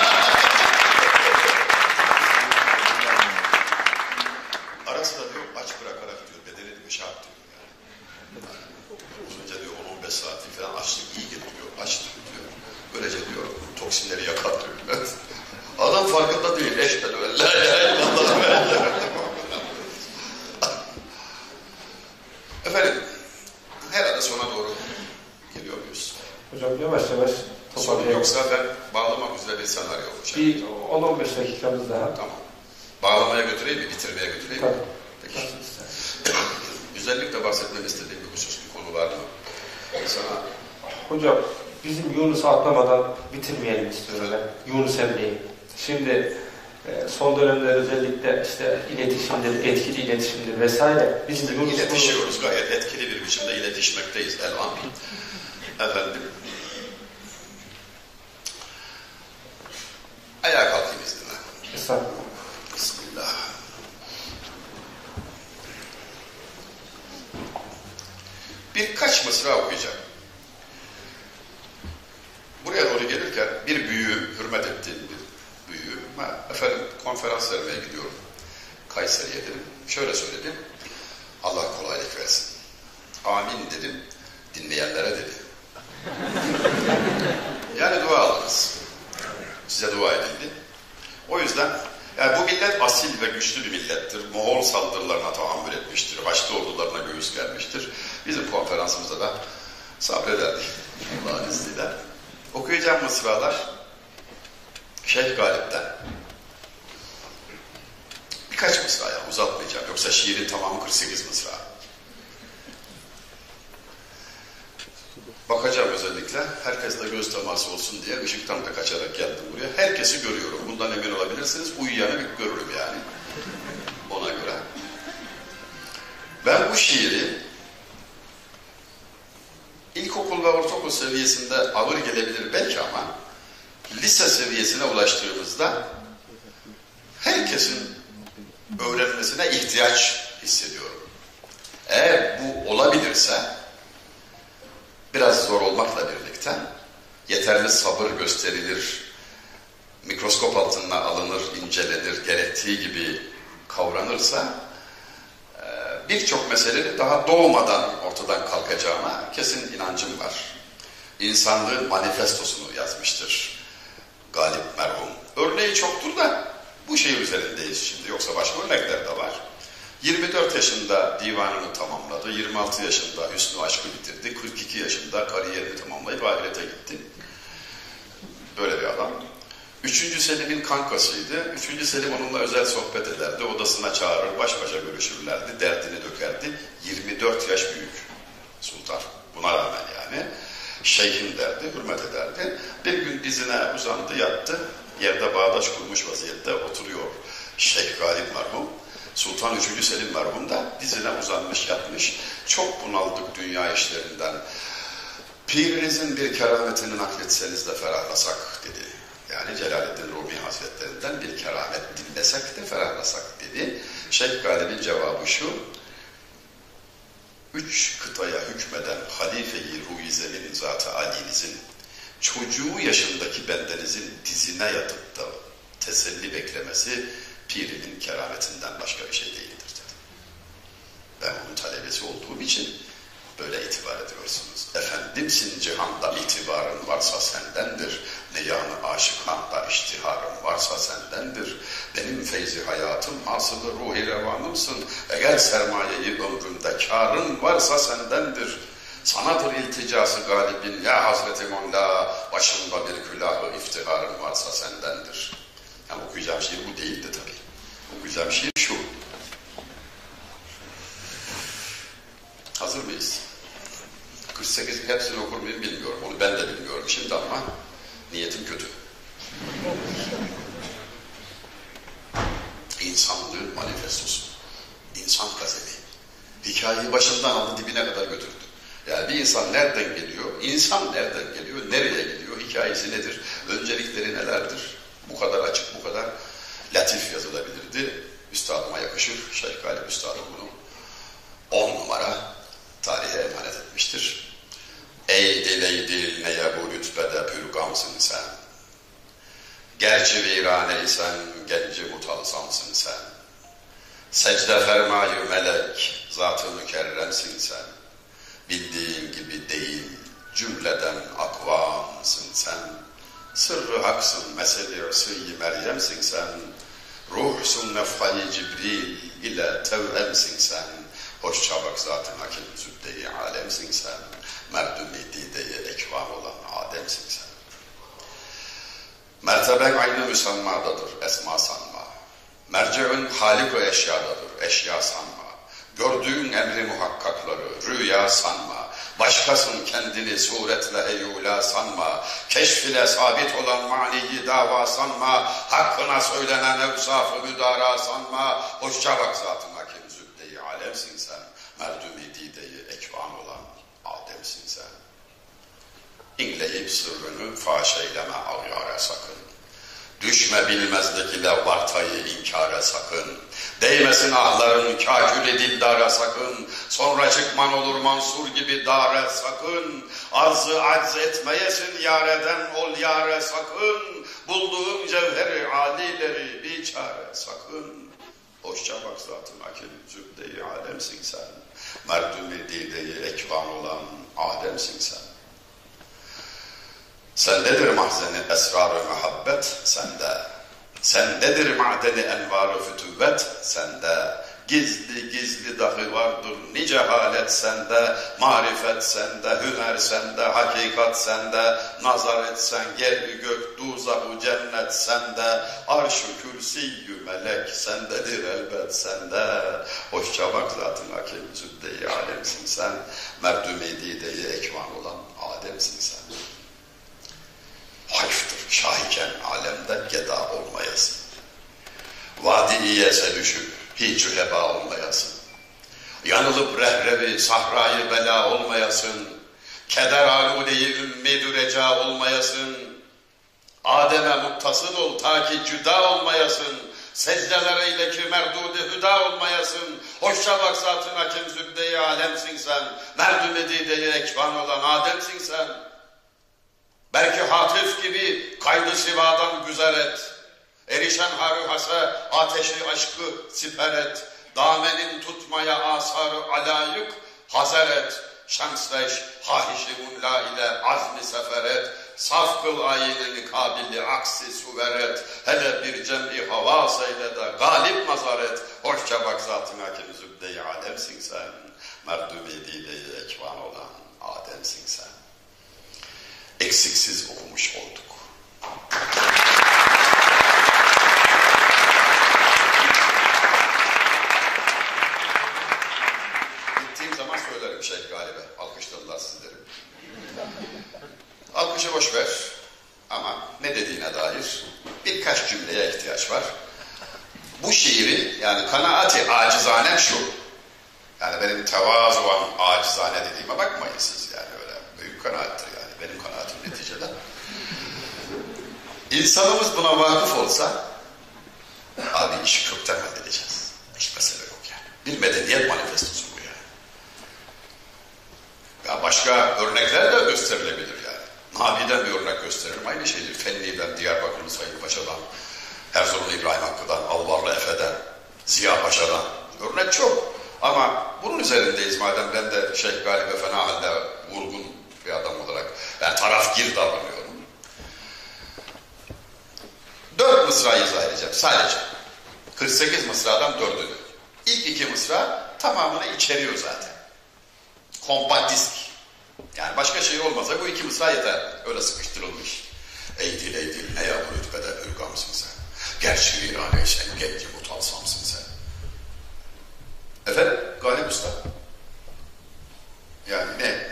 Ara sıra diyor, aç bırakarak diyor, bedeni diyor, şart diyor. Yani. Uzunca diyor, on on beş saatlik falan açlık iyi getiriyor, aç diyor. Böylece diyor, toksinleri yakar diyor. Adam farkında değil, eşhedü en la ilahe illallah ve efendim, herhalde sona doğru geliyor muyuz? Hocam yavaş yavaş sorun yoksa ben bağlamak üzere bir senaryo olacak. Bir on on beş dakikamız daha. Tamam. Bağlamaya götüreyim mi? Bitirmeye götüreyim mi? Tabii. Peki. Özellikle bahsetmek istediğim bir husus, bir konu var mı? Sana... Hocam, bizim Yunus'u atlamadan bitirmeyelim istiyorum ben. Yunus Emre'yi. Şimdi son dönemde özellikle işte iletişimdir, etkili iletişimdir vesaire. Biz Yunus iletişiyoruz, gayet etkili bir biçimde iletişmekteyiz elvan. Efendim. Ayağa kalkayım izninle. Estağfurullah. Bismillah. Birkaç mısra okuyacağım. Buraya doğru gelirken bir büyüğü, hürmet ettiğim bir büyüğü, efendim konferans vermeye gidiyorum. Kayseri'ye dedim. Şöyle söyledim. Allah kolaylık versin. Amin dedim. Dinleyenlere dedi. Yani dua alınız. Size dua edildi. O yüzden yani bu millet asil ve güçlü bir millettir. Moğol saldırılarına tahammül etmiştir. Haçlı ordularına göğüs germiştir. Bizim konferansımızda da sabrederdik. Allah'ın izniyle. Okuyacağım mısralar Şeyh Galip'ten. Birkaç mısra ya, uzatmayacağım. Yoksa şiirin tamamı kırk sekiz mısra. Bakacağım özellikle. Herkes de göz teması olsun diye ışıktan da kaçarak geldim buraya. Herkesi görüyorum. Bundan emin olabilirsiniz. Uyuyanı bir görürüm yani. Ona göre. Ben bu şiiri ilkokul ve ortaokul seviyesinde ağır gelebilir belki ama lise seviyesine ulaştığımızda herkesin öğrenmesine ihtiyaç hissediyorum. Eğer bu olabilirse biraz zor olmakla birlikte yeterli sabır gösterilir, mikroskop altına alınır, incelenir, gerektiği gibi kavranırsa birçok meselenin daha doğmadan ortadan kalkacağına kesin inancım var. İnsanlığın manifestosunu yazmıştır Galip merhum. Örneği çoktur da bu şey üzerindeyiz şimdi. Yoksa başka örnekler de var. yirmi dört yaşında divanını tamamladı. yirmi altı yaşında Hüsnü Aşk'ı bitirdi. kırk iki yaşında kariyerini tamamlayıp ahirete gitti. Böyle bir adam. Üçüncü Selim'in kankasıydı. Üçüncü Selim onunla özel sohbet ederdi. Odasına çağırır, baş başa görüşürlerdi. Derdini dökerdi. yirmi dört yaş büyük sultan. Buna rağmen yani. Şeyhim derdi, hürmet ederdi. Bir gün dizine uzandı, yattı. Yerde bağdaş kurmuş vaziyette oturuyor Şeyh Galip merhum. Sultan üçüncü Selim merhum da dizine uzanmış yatmış. Çok bunaldık dünya işlerinden. Pirinizin bir kerametini nakletseniz de ferahlasak dedi. Yani Celaleddin Rumi Hazretlerinden bir keramet dinlesek de ferahlasak dedi. Şeyh Galip'in cevabı şu: üç kıtaya hükmeden halife-i ruh-i zemin zat-ı alinizin çocuğu yaşındaki bendenizin dizine yatıp da teselli beklemesi pirimin kerametinden başka bir şey değildir dedi. Ben onun talebesi olduğum için böyle itibar ediyorsunuz. Efendimsin cihanda itibarın varsa sendendir. Meyanı aşıkanda iştiharım varsa sendendir. Benim feyzi hayatım hasılı ruhi revanımsın. Eğer sermayeyi ömrümde kârın varsa sendendir. Sanadır ilticası galibin ya Hazreti Molla, başımda bir külahı iftiharım varsa sendendir. Yani okuyacağım şiir bu değildi tabii. Okuyacağım şiir şu. Hazır mıyız? kırk sekiz hepsini okur muyum bilmiyorum. Onu ben de bilmiyorum şimdi ama niyetim kötü. İnsanlığın manifestosu. İnsan gazeti. Hikayeyi başından aldı dibine kadar götürdü. Yani bir insan nereden geliyor? İnsan nereden geliyor? Nereye gidiyor? Hikayesi nedir? Öncelikleri nelerdir? Bu kadar açık, bu kadar latif yazılabilirdi. Üstadıma yakışır. Şeyh Galip Üstadım bunu on numara tarihe emanet etmiştir. Ey dil ey dil neye bu rütbede pürgamsın sen. Gerçi virane isen genci mutalsamsın sen. Secde fermayı melek, zat-ı mükerremsin sen. Bildiğin gibi değil, cümleden akvamsın sen. Sırrı haksın, mesele ısıyı Meryem'sin sen. Ruhsun nefhayı Cibril ile tevhemsin sen. Hoşça bak zatın hakim zübde-i alemsin sen. Merdum-i dide-i ekvan olan Adem'sin sen. Merteben aynı müsammadadır, esma sanma. Merceğin halik-i eşyadadır, eşya sanma. Gördüğün emri muhakkakları, rüya sanma. Başkasın kendini suretle heyula sanma. Keşf ile sabit olan maniyi dava sanma. Hakkına söylenen evsaf-ı müdara sanma. Hoşça bak zatın hakim zübde-i alemsin sen. Merdum-i dide-i ekvan olan Adem'sin sen. İnleyip sırrını faş eyleme ağyara sakın. Düşme bilmezlik ile vartayı inkara sakın. Değmesin ahların kâkül-i dildara sakın. Sonra çıkman olur mansur gibi dare sakın. Arzı acz etmeyesin yareden ol yare sakın. Bulduğum cevheri alileri biçare sakın. Hoşça bak zatın hakim zübde-i alemsin sen. Merdum-i dide-i ekvan olan Adem'sin sen. Sendedir mahzeni esrar-ı muhabbet sende. Sendedir madeni envar-ı fütüvvet sende. Gizli gizli dahi vardır nice halet sende. Marifet sende, hüner sende, hakikat sende. Nazar etsen yer-i gök, duzah-ı cennet sende. Arş-ı kürsi-yü melek sendedir elbet sende. Hoşça bak zatın hakim zübde-i alemsin sen. Merdum-i dide-i ekvan olan Adem'sin sen. Hayftır şahiken alemde geda olmayasın. Vadi-i düşüp hiç heba olmayasın. Yanılıp rehrevi sahrayı bela olmayasın. Keder aludeyi ümmid-ü reca olmayasın. Adem'e muttasıl ol ta ki cüda olmayasın. Secdeler eyle ki merdud-i hüda olmayasın. Hoşça bak zatın hakim zübde-i alemsin sen. Merdum-i dide-i ekvan olan Adem'sin sen. Belki hatif gibi kaydı sivadan güzel et. Erişen harihase ateşi aşkı siper et. Damenin tutmaya asarı alayık hazer et. Şemsleş hahişi munla ile azmi sefer et. Saf kıl ayinini kabili aksi suver et. Hele bir cem-i havas eyle de galip nazar et. Hoşça bak zatın hakim zübde-i alemsin sen. Merdum-i dide-i ekvan olan Adem'sin sen. Eksiksiz okumuş olduk. Gittiğim zaman söylerim Şeyh Galip'e. Alkışladılar sizleri. Alkışı boş ver. Ama ne dediğine dair birkaç cümleye ihtiyaç var. Bu şiiri yani kanaati acizanem şu. Yani benim tevazuan acizane dediğime bakmayın siz yani öyle. Büyük kanaattir yani. Benim kanaatim neticede. İnsanımız buna vakıf olsa abi işi kökten halledeceğiz. Hiç mesele yok yani. Bir medeniyet manifestosu bu yani. Ya başka örnekler de gösterilebilir yani. Nabi'den bir örnek gösteririm. Aynı şeydir. Fenli'den, Diyarbakırlı Sayın Paşa'dan, Erzurumlu İbrahim Hakkı'dan, Alvarlı Efe'den, Ziya Paşa'dan. Örnek çok. Ama bunun üzerindeyiz madem ben de Şeyh Galip'e fena halde vurgun bir adam olarak ben tarafgir davranıyorum. mısra izah edeceğim sadece. kırk sekiz mısradan dördünü. İlk iki mısra tamamını içeriyor zaten. Kompakt disk. Yani başka şey olmasa bu iki mısra yeter. Öyle sıkıştırılmış. Ey dil ey dil ne yağmur rütbede ırgamsın sen. Gerçi viraneysen genci mutalsamsın sen. Efendim Galip Usta. Yani ne?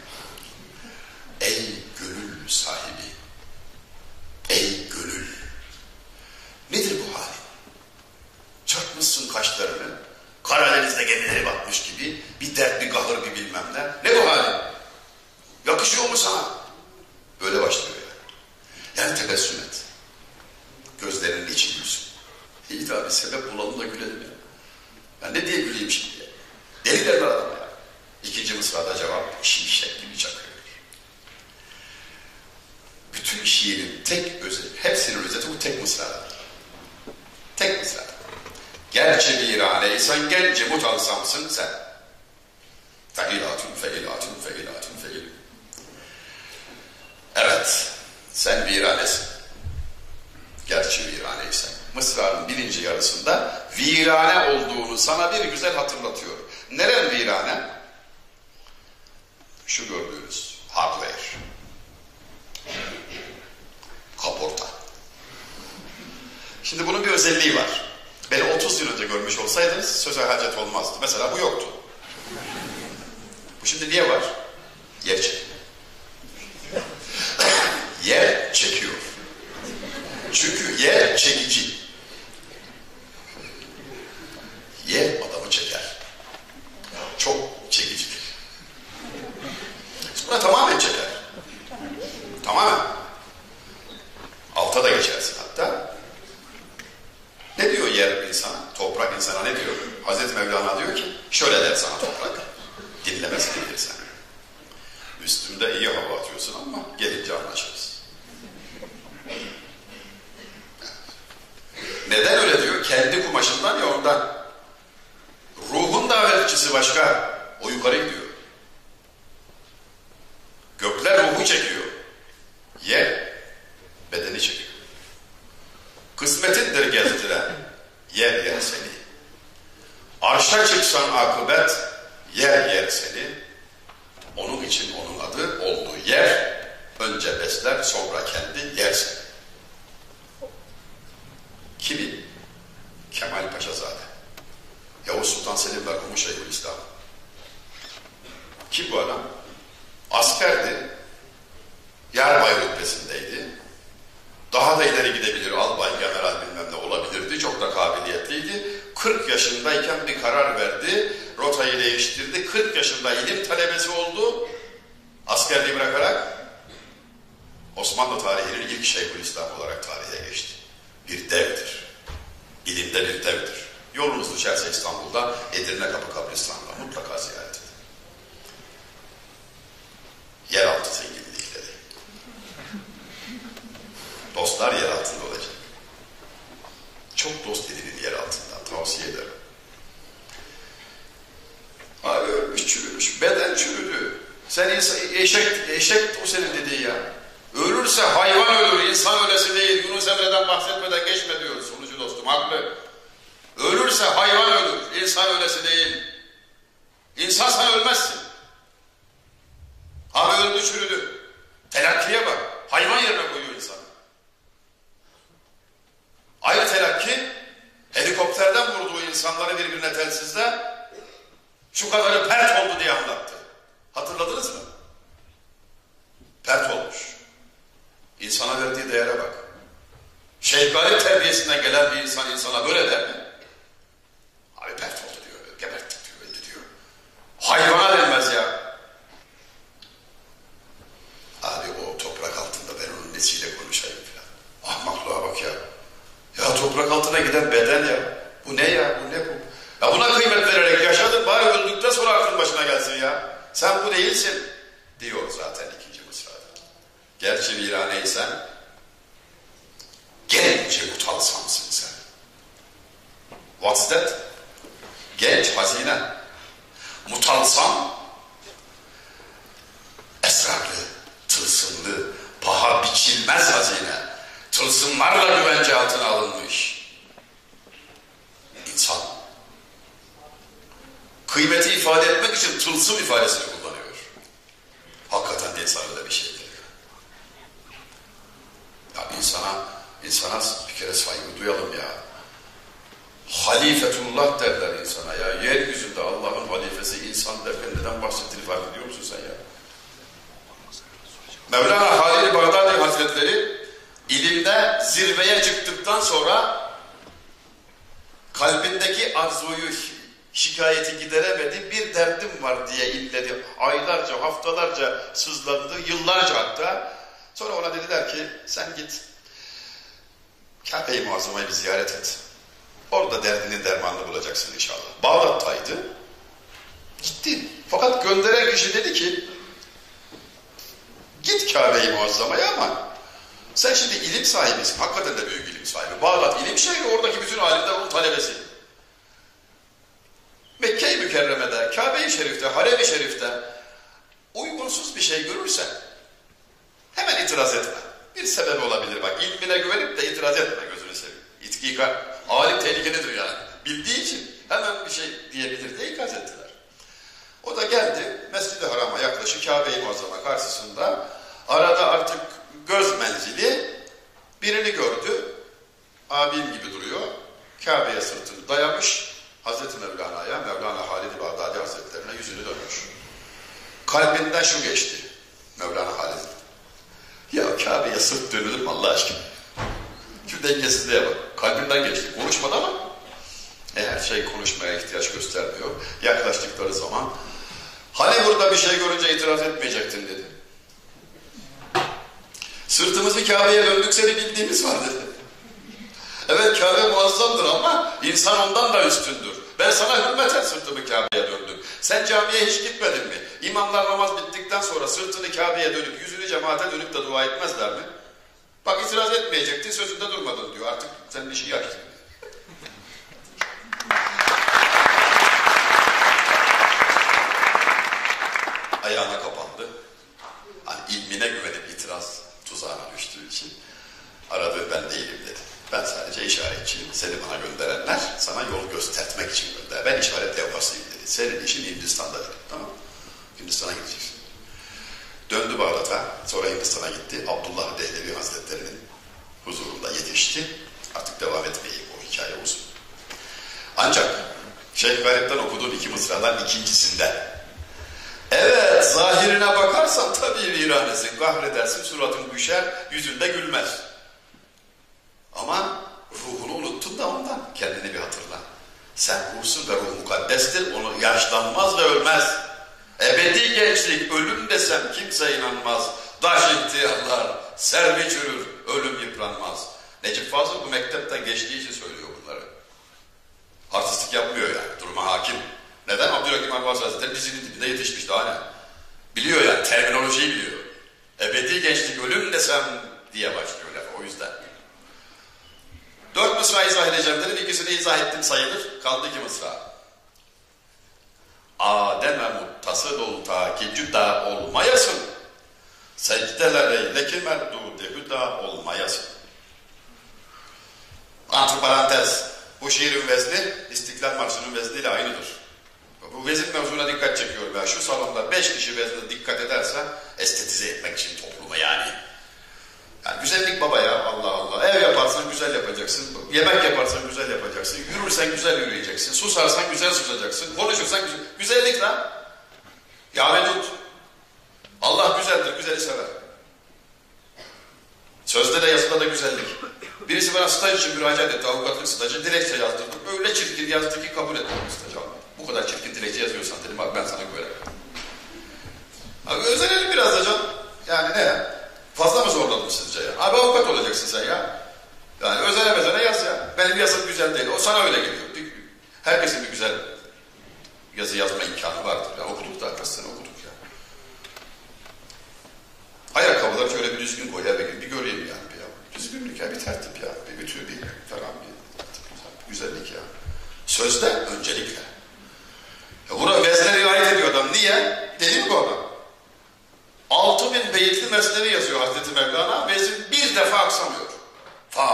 Ey gönül sahibi. Ey gönül. Nedir bu halin? Çarpmışsın kaşlarını. Karadeniz'de gemileri batmış gibi. Bir dert, bir kahır, bir bilmem ne. Ne bu halin? Yakışıyor mu sana? Böyle başlıyor yani. Yani tebessüm et. Gözlerinin içi gülsün. İyi tabi sebep bulalım da gülelim ya. Ya ne diye güleyim şimdi ya? Deli derler adama ya. İkinci mısrada cevap şimşek gibi çakıyor. Bütün şiirin tek özeti, hepsinin özeti bu tek mısrada. Tek mısrada. Gerçi viraneysen genci mutalsamsın sen. Feilatun, feilatun, feilatun, feilatun. Evet, sen viranesin. Gerçi viraneysen. Mısranın birinci yarısında virane olduğunu sana bir güzel hatırlatıyor. Neren virane? Şu gördüğünüz hardware. Kaporta. Şimdi bunun bir özelliği var. Beni otuz yıl önce görmüş olsaydınız söze hacet olmazdı. Mesela bu yoktu. Bu şimdi niye var? Yer çekiyor. Yer çekiyor. Çünkü yer çekici. Yer adamı çeker. Çok çekicidir. Sonra tamamen çeker. Tamamen. Alta da geçersin hatta. Ne diyor yer insana? Toprak insana ne diyor? Hazreti Mevlana diyor ki şöyle der sana toprak. Dinlemez dinlersen. Üstümde iyi hava atıyorsun ama gelince anlaşırız. Neden öyle diyor? Kendi kumaşından ya ondan. Ruhun davetçisi başka. O yukarı gidiyor. Gökler ruhu çekiyor. Yer bedeni çekiyor. Kısmetindir gezdiren. Yer yer seni. Arşa çıksan akıbet yer yer seni. Onun için onun adı olduğu yer önce besler sonra kendi yer seni. Kimi? Kemal Paşazade. Yavuz Sultan Selim Berkumu Şeyhülislam. Kim bu adam? Askerdi. Yarbay rütbesindeydi. Daha da ileri gidebilir. Albay, general bilmem ne olabilirdi. Çok da kabiliyetliydi. kırk yaşındayken bir karar verdi. Rotayı değiştirdi. kırk yaşında ilim talebesi oldu. Askerliği bırakarak Osmanlı tarihinin ilk Şeyhülislam olarak tarihe geçti. Bir devdir. İlimde bir devdir. Yolunuz düşerse İstanbul'da Edirne Kapı Kabristan'da mutlaka ziyaret edin. Yeraltı zenginlikleri. Dostlar yer altında olacak. Çok dost edinin yer altından tavsiye ederim. Abi ölmüş çürümüş, beden çürüdü. Sen insan, eşek, eşek o senin dediği ya. Ölürse hayvan ölür, insan ölesi değil. Yunus Emre'den bahsetmeden geçme diyor sunucu dostum, haklı. Ölürse hayvan ölür, insan ölesi değil. İnsan sen ölmezsin. Abi öldü çürüdü. Telakkiye bak, hayvan yerine koyuyor insanı. Aynı telakki, helikopterden vurduğu insanları birbirine telsizle şu kadarı pert oldu diye anlattı. Hatırladınız mı? Pert olmuş. İnsana verdiği değere bak. Şeyh Galip terbiyesinden gelen bir insan insana böyle der mi? Abi pert oldu diyor, geberttik diyor, öldü diyor. Hayvana denmez ya. Abi o toprak altında ben onun nesiyle konuşayım filan. Ahmaklığa bak ya. Ya toprak altına giden beden ya. Bu ne ya, bu ne bu? Ya buna kıymet vererek yaşadın, bari öldükten sonra aklın başına gelsin ya. Sen bu değilsin diyor zaten ikinci mısrada. Gerçi viraneysen genç mutalsamsın sen. What's that? Genç hazine. Mutalsam esrarlı, tılsımlı, paha biçilmez hazine. Tılsım tılsımlarla güvence altına alınmış insan. Kıymeti ifade etmek için tılsım ifadesini kullanıyor. Hakikaten de insan öyle bir şeydir. Ya insana, insana bir kere saygı duyalım ya. Halifetullah derler insana ya. Yeryüzünde Allah'ın halifesi insan derken neden bahsettiğini fark ediyor musun sen ya? Mevlana Halid-i Bağdadi Hazretleri ilimde zirveye çıktıktan sonra kalbindeki arzuyu, şikayeti gideremedi, bir derdim var diye inledi. Aylarca, haftalarca sızlandı, yıllarca hatta. Sonra ona dediler ki sen git Kabe-i Muazzama'yı bir ziyaret et. Orada derdinin dermanını bulacaksın inşallah. Bağdat'taydı. Gitti. Fakat gönderen kişi dedi ki git Kabe-i Muazzama'ya ama sen şimdi ilim sahibisin. Hakikaten de büyük ilim sahibi. Bağdat ilim şehri, oradaki bütün alimler onun talebesi. Mekke-i Mükerreme'de, Kabe-i Şerif'te, Harem-i Şerif'te uygunsuz bir şey görürsen hemen itiraz etme. Bir sebep olabilir bak. İlmine güvenip de itiraz etme gözünü seveyim. İtkika, alim tehlikelidir yani. Bildiği için hemen bir şey diyebilir diye ikaz ettiler. O da geldi Mescid-i Haram'a yaklaşık Kabe-i Muazzama karşısında arada artık göz menzili birini gördü. Abim gibi duruyor. Kabe'ye sırtını dayamış. Hazreti Mevlana'ya, Mevlana Halid-i Bağdadi Hazretlerine yüzünü dönmüş. Kalbinden şu geçti Mevlana Halid. Ya Kabe'ye sırt dönülür mü Allah aşkına? Şu dengesizliğe bak. Kalbinden geçti. Konuşmadı ama eğer şey konuşmaya ihtiyaç göstermiyor. Yaklaştıkları zaman hani burada bir şey görünce itiraz etmeyecektin dedi. Sırtımızı Kabe'ye döndük seni bildiğimiz var dedi. Evet Kabe muazzamdır ama insan ondan da üstündür. Ben sana hürmeten sırtımı Kabe'ye döndüm. Sen camiye hiç gitmedin mi? İmamlar namaz bittikten sonra sırtını Kabe'ye dönüp yüzünü cemaate dönüp de dua etmezler mi? Bak itiraz etmeyecektin, sözünde durmadın diyor. Artık senin işi yak. Ayağına kapandı. Hani ilmine güvenip itiraz tuzağına düştüğü için aradığı ben değilim dedi. Ben sadece işaretçiyim. Seni bana gönderenler sana yol göstermek için gönder. Ben işaret levhasıyım dedi. Senin işin Hindistan'da dedi. Tamam. Hindistan'a gideceksin. Döndü Bağdat'a. Sonra Hindistan'a gitti. Abdullah Dehlevi Hazretleri'nin huzurunda yetişti. Artık devam etmeyeyim. O hikaye uzun. Ancak Şeyh Garip'ten okuduğum iki mısradan ikincisinden. Evet, zahirine bakarsan tabii viranesin. Kahredersin, suratın düşer, yüzünde gülmez. Ama ruhunu unuttun da ondan. Kendini bir hatırla. Sen ruhsun ve ruh mukaddestir. Onu yaşlanmaz ve ölmez. Ebedi gençlik, ölüm desem kimse inanmaz. Daş ihtiyarlar, servi çürür, ölüm yıpranmaz. Necip Fazıl bu mektepten geçtiği için söylüyor bunları. Artistlik yapmıyor yani, duruma hakim. Neden? Abdülhakim Abbas Hazretleri dizinin dibinde yetişmiş daha ne? Biliyor yani, terminolojiyi biliyor. Ebedi gençlik, ölüm desem diye başlıyor laf, o yüzden. Dört mısra izah edeceğim dedim, ikisini izah ettim sayılır. Kaldı iki mısra. Adem'e muttasıl ol ta ki cüda olmayasın. Secdeler eyle ki merdûde hüda olmayasın. Antiparantez. Bu şiirin vezni İstiklal Marşı'nın vezniyle aynıdır. Bu vezin mevzuna dikkat çekiyorum ben. Şu salonda beş kişi veznine dikkat ederse estetize etmek için topluma yani. Yani güzellik baba ya, Allah Allah. Ev yaparsan güzel yapacaksın. Yemek yaparsan güzel yapacaksın. Yürürsen güzel yürüyeceksin. Susarsan güzel susacaksın. Konuşursan güzel. Güzellik lan. Ya Vedud. Allah güzeldir. Güzeli sever. Sözde de yazıda da güzellik. Birisi bana staj için müracaat etti. Avukatlık stajı. Dilekçe yazdırdım. Öyle çirkin yazdı ki kabul etmedim stajı. Bu kadar çirkin dilekçe yazıyorsan dedim. Bak ben sana güvenemem. Abi özenelim biraz da canım. Yani ne ya? Fazla mı zorladım sizce ya? Abi avukat olacaksın sen ya. Yani özene bezene yaz ya. Benim yazım güzel değil. O sana öyle geliyor. Herkesin bir güzel yazı yazma imkanı vardır. Ya okuduk da kaç sene okuduk ya. Ayakkabıları şöyle bir düzgün koy ya. Bir, bir göreyim yani. Bir ya. Düzgünlük ya. Bir tertip ya. Bir ütü bir falan bir güzellik ya. Sözde öncelikle. Ya buna vezne riayet ediyor adam. Niye? Deli mi bu adam? Altı bin beyitli mesnevi yazıyor Hazreti Mevlana. Vezin bir defa aksamıyor. Fa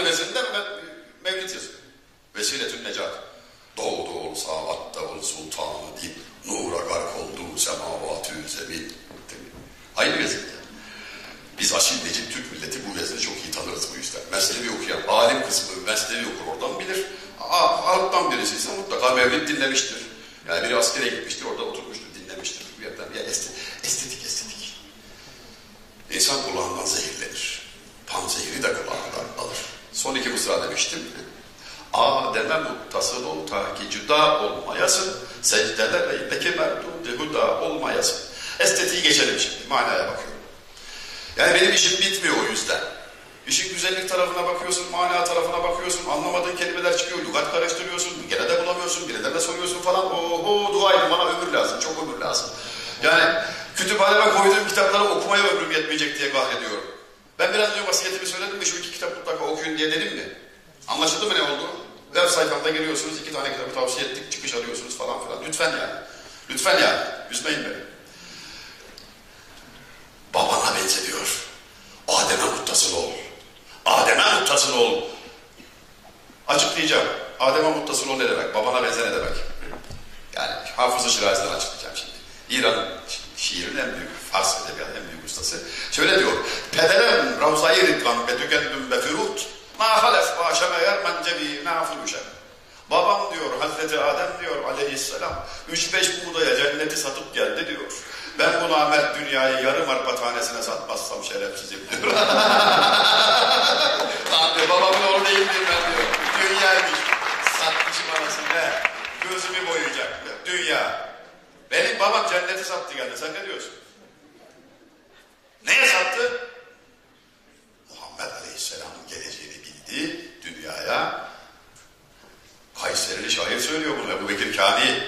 vezirinde mevlid yazıyor. Vesiletün necat. Doğdu ol savatta ol sultanı deyip nura gark oldu semavatü zemin. Aynı vezirde. Biz aşil necip Türk milleti bu vezini çok iyi tanırız bu yüzden. Mesnevi okuyan, alim kısmı mesnevi okur oradan bilir. Alttan birisi ise mutlaka mevlid dinlemiştir. Yani biri askere gitmiştir, orada oturmuştur, dinlemiştir. Bir yerden bir estetik, estetik, estetik. İnsan kulağından zehirlenir. Panzehiri de kulağından alır. Son iki mısra demiştim. Adem'e muttasıl ol ta ki cüda olmayasın. Secdeler eyleki merdûde huda olmayasın. Estetiği geçelim şimdi, manaya bakıyorum. Yani benim işim bitmiyor o yüzden. İşin güzellik tarafına bakıyorsun, mana tarafına bakıyorsun, anlamadığın kelimeler çıkıyor, lügat karıştırıyorsun, gene de bulamıyorsun, birilerine soruyorsun falan. Oho, dua edin, bana ömür lazım, çok ömür lazım. Yani kütüphaneme koyduğum kitapları okumaya ömrüm yetmeyecek diye kahrediyorum. Ben biraz önce vasiyetimi söyledim mi, şu iki kitap mutlaka okuyun diye dedim mi? Anlaşıldı mı ne oldu? Web sayfamda geliyorsunuz, iki tane kitabı tavsiye ettik, çıkış alıyorsunuz falan filan. Lütfen yani. Lütfen yani. Üzmeyin beni. Babana benzetiyor. Adem'e muttasıl ol. Adem'e muttasıl ol. Açıklayacağım. Adem'e muttasıl ol ne demek? Babana benze ne demek? Yani Hafız-ı Şirazi'den açıklayacağım şimdi. İran'ın şiirin en büyük, Fars edebiyatının en büyük ustası. Şöyle diyor. Pederem ravzayı ridvan ve tükendüm be firut. Ma halef başemeyer mencebi nafilüşem. Babam diyor, Hazreti Adem diyor aleyhisselam, üç beş buğdaya cenneti satıp geldi diyor. Ben bu namert dünyayı yarım arpa tanesine satmazsam şerefsizim diyor. Abi babamın oğlu değil miyim ben diyor. Dünyaymış. Satmışım anasını ne? Gözümü boyayacak. Dünya. Benim babam cenneti sattı geldi. Sen ne diyorsun? Neye sattı? Muhammed Aleyhisselam'ın geleceğini bildi. Dünyaya. Kayserili şair söylüyor bunu. Ebu Bekir Kani.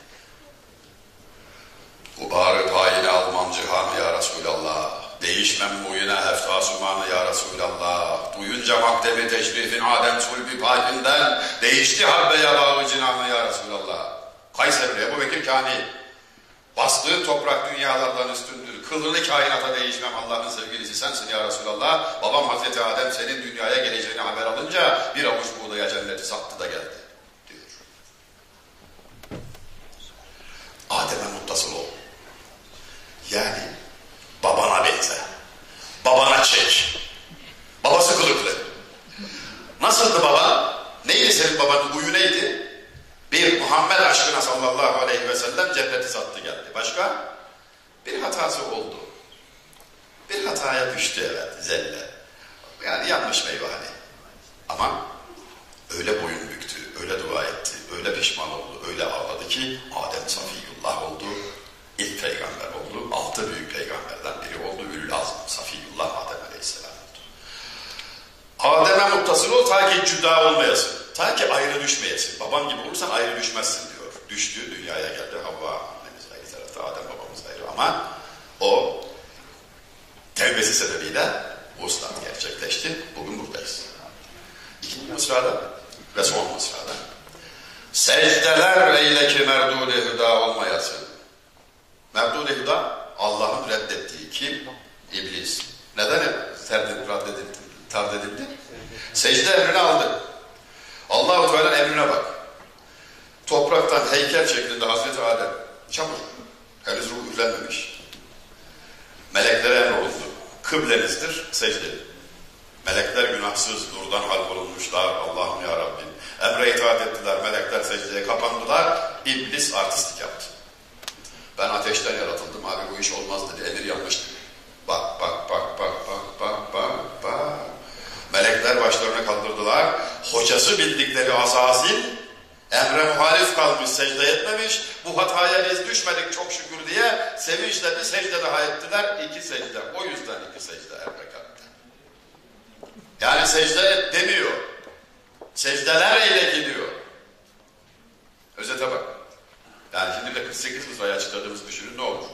Ubarı payine almam cihanı ya Resulallah. Değişmem muyine heftasümanı ya Resulallah. Duyunca maktemi teşrifin Adem sulbi pakinden değişti harbe yabağı cinanı ya Resulallah. Kayserili Ebu Bekir Kani. Bastığın toprak dünyalardan üstündür. Kılını kainata değişmem Allah'ın sevgilisi sensin ya Resulallah. Babam Hazreti Adem senin dünyaya geleceğini haber alınca bir avuç buğdaya cenneti sattı da geldi. Diyor. Adem'e muttasıl ol. Yani babana benze. Babana çek. Babası kılıklı. Nasıldı baba? Neydi senin babanın huyu neydi? Bir Muhammed aşkına sallallahu aleyhi ve sellem cenneti sattı geldi. Başka? Bir hatası oldu. Bir hataya düştü evet zelle. Yani yanlış meyvane. Ama öyle boyun büktü, öyle dua etti, öyle pişman oldu, öyle ağladı ki Adem Safiyullah oldu. İlk peygamber oldu. Altı büyük peygamberden biri oldu. Ülül Azm Safiyullah Adem Aleyhisselam oldu. Adem'e muttasıl ol ta ki cüda olmayasın. Ta ki ayrı düşmeyesin. Babam gibi olursan ayrı düşmezsin diyor. Düştü, dünyaya geldi. Havva annemiz ayrı tarafta, Adem babamız ayrı. Ama o tevbesi sebebiyle bu ıslah gerçekleşti. Bugün buradayız. İkinci mısrada ve son mısrada. Secdeler eyle ki merdûd-i hüda olmayasın. Merdûd-i hüda Allah'ın reddettiği kim? İblis. Neden reddedildi? Tard edildi? Secde emrini aldı. Allah-u Teala'nın emrine bak. Topraktan heykel şeklinde Hazreti Adem çamur. Henüz ruh üflenmemiş. Meleklere emrolundu. Kıblenizdir secde. Melekler günahsız, nurdan halk olunmuşlar. Allah'ım ya Rabbim. Emre itaat ettiler. Melekler secdeye kapandılar. İblis artistlik yaptı. Ben ateşten yaratıldım. Abi bu iş olmaz dedi. Emir yanlıştı. Bak bak bak bak bak bak bak bak. Melekler başlarına kaldırdılar. Hocası bildikleri Azazil emre muhalif kalmış, secde etmemiş. Bu hataya biz düşmedik çok şükür diye sevinçle bir secde daha ettiler. İki secde. O yüzden iki secde Erbekat'ta. Yani secde et demiyor. Secdeler eyle gidiyor. Özete bak. Yani şimdi de kırk sekiz mısrayı açıkladığımızı düşünün ne olur?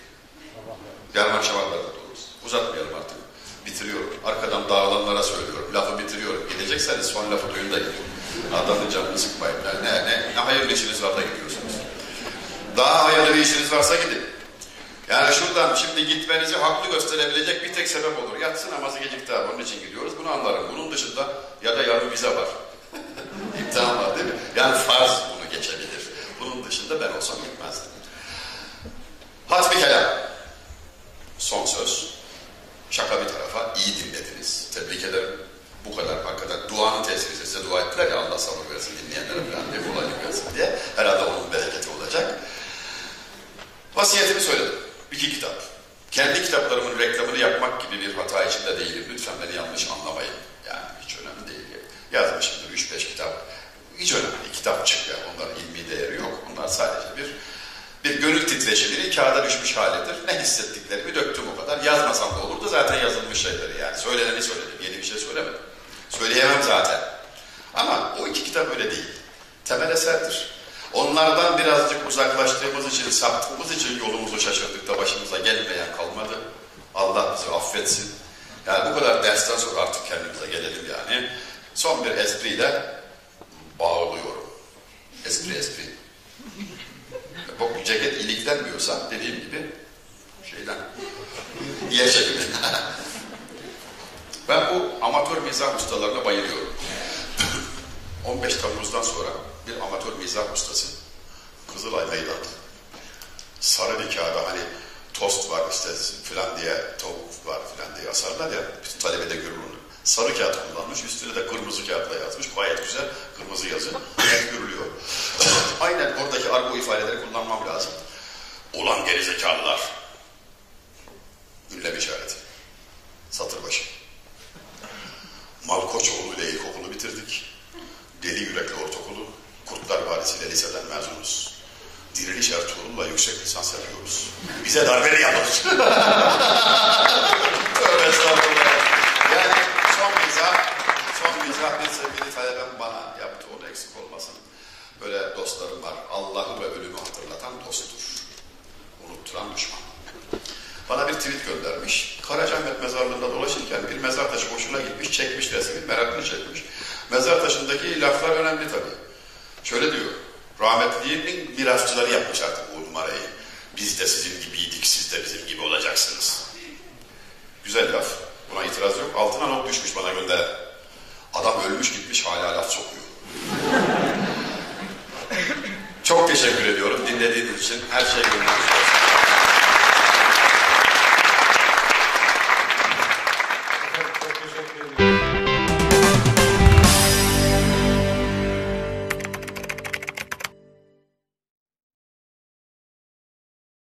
Yarın akşamlarda da oluruz. Uzatmayalım artık. Bitiriyorum. Arkadan dağılanlara söylüyorum. Lafı bitiriyorum. Gidecekseniz son lafı duyun da gidiyorum. Adamın canını sıkmayın. Yani ne, ne, ne hayırlı işiniz var da gidiyorsunuz. Daha hayırlı bir işiniz varsa gidin. Yani şuradan şimdi gitmenizi haklı gösterebilecek bir tek sebep olur. Yatsı namazı gecikti abi, onun için gidiyoruz. Bunu anlarım. Bunun dışında ya da yarın vize var. İmtihan var değil mi? Yani farz bunu geçebilir. Bunun dışında ben olsam gitmezdim. Hatmi kelam. Son söz. Şaka bir tarafa, iyi dinlediniz. Tebrik ederim. Bu kadar hakikaten duanın tesiri, size dua ettiler ya, Allah sabır versin dinleyenlere falan diye, kolaylık versin diye. Herhalde onun bereketi olacak. Vasiyetimi söyledim. İki kitap. Kendi kitaplarımın reklamını yapmak gibi bir hata içinde değilim. Lütfen beni yanlış anlamayın. Yani hiç önemli değil. Yazmışımdır üç beş kitap. Hiç önemli değil. Kitapçık ya. Onların ilmi değeri yok. Onlar sadece bir bir gönül titreşiminin kağıda düşmüş halidir. Ne hissettiklerimi döktüm o kadar. Yazmasam da olurdu. Zaten yazılmış şeyleri yani. Söyleneni söyledim. Yeni bir şey söylemedim. Söyleyemem zaten. Ama o iki kitap öyle değil. Temel eserdir. Onlardan birazcık uzaklaştığımız için, saptığımız için yolumuzu şaşırdık da başımıza gelmeyen kalmadı. Allah bizi affetsin. Yani bu kadar dersten sonra artık kendimize gelelim yani. Son bir espriyle bağlıyorum. Espri espri. Bu ceket iliklenmiyorsa dediğim gibi şeyden, diğer şekilde. Ben bu amatör mizah ustalarına bayılıyorum. on beş Temmuz'dan sonra bir amatör mizah ustası Kızılay Meydan'da sarı bir kağıda hani tost var işte filan diye, tavuk var filan diye asarlar ya, bütün talebede görür onu. Sarı kağıt kullanmış, üstüne de kırmızı kağıtla yazmış. Gayet güzel, kırmızı yazı. Net görülüyor. Aynen oradaki argo ifadeleri kullanmam lazım. Ulan gerizekalılar. Ünlem işareti. Satır başı. Malkoçoğlu ile ilkokulu bitirdik. Deli Yürekli Ortaokulu, Kurtlar Vadisi'yle liseden mezunuz. Diriliş Ertuğrul'la yüksek lisans yapıyoruz. Bize darbe yapılır. Tövbe estağfurullah. Yani son mizah, son mizah bir sevgili talebem bana yaptı, onu eksik olmasın. Böyle dostlarım var, Allah'ı ve ölümü hatırlatan dosttur. Unutturan düşman. Bana bir tweet göndermiş. Karacaahmet mezarlığında dolaşırken bir mezar taşı hoşuna gitmiş, çekmiş resmi, merakını çekmiş. Mezar taşındaki laflar önemli tabii. Şöyle diyor, rahmetlinin mirasçıları yapmış artık bu numarayı. Biz de sizin gibiydik, siz de bizim gibi olacaksınız. Güzel laf, buna itiraz yok. Altına not düşmüş bana gönderen. Adam ölmüş gitmiş, hala laf sokuyor. Çok teşekkür ediyorum dinlediğiniz için. Her şey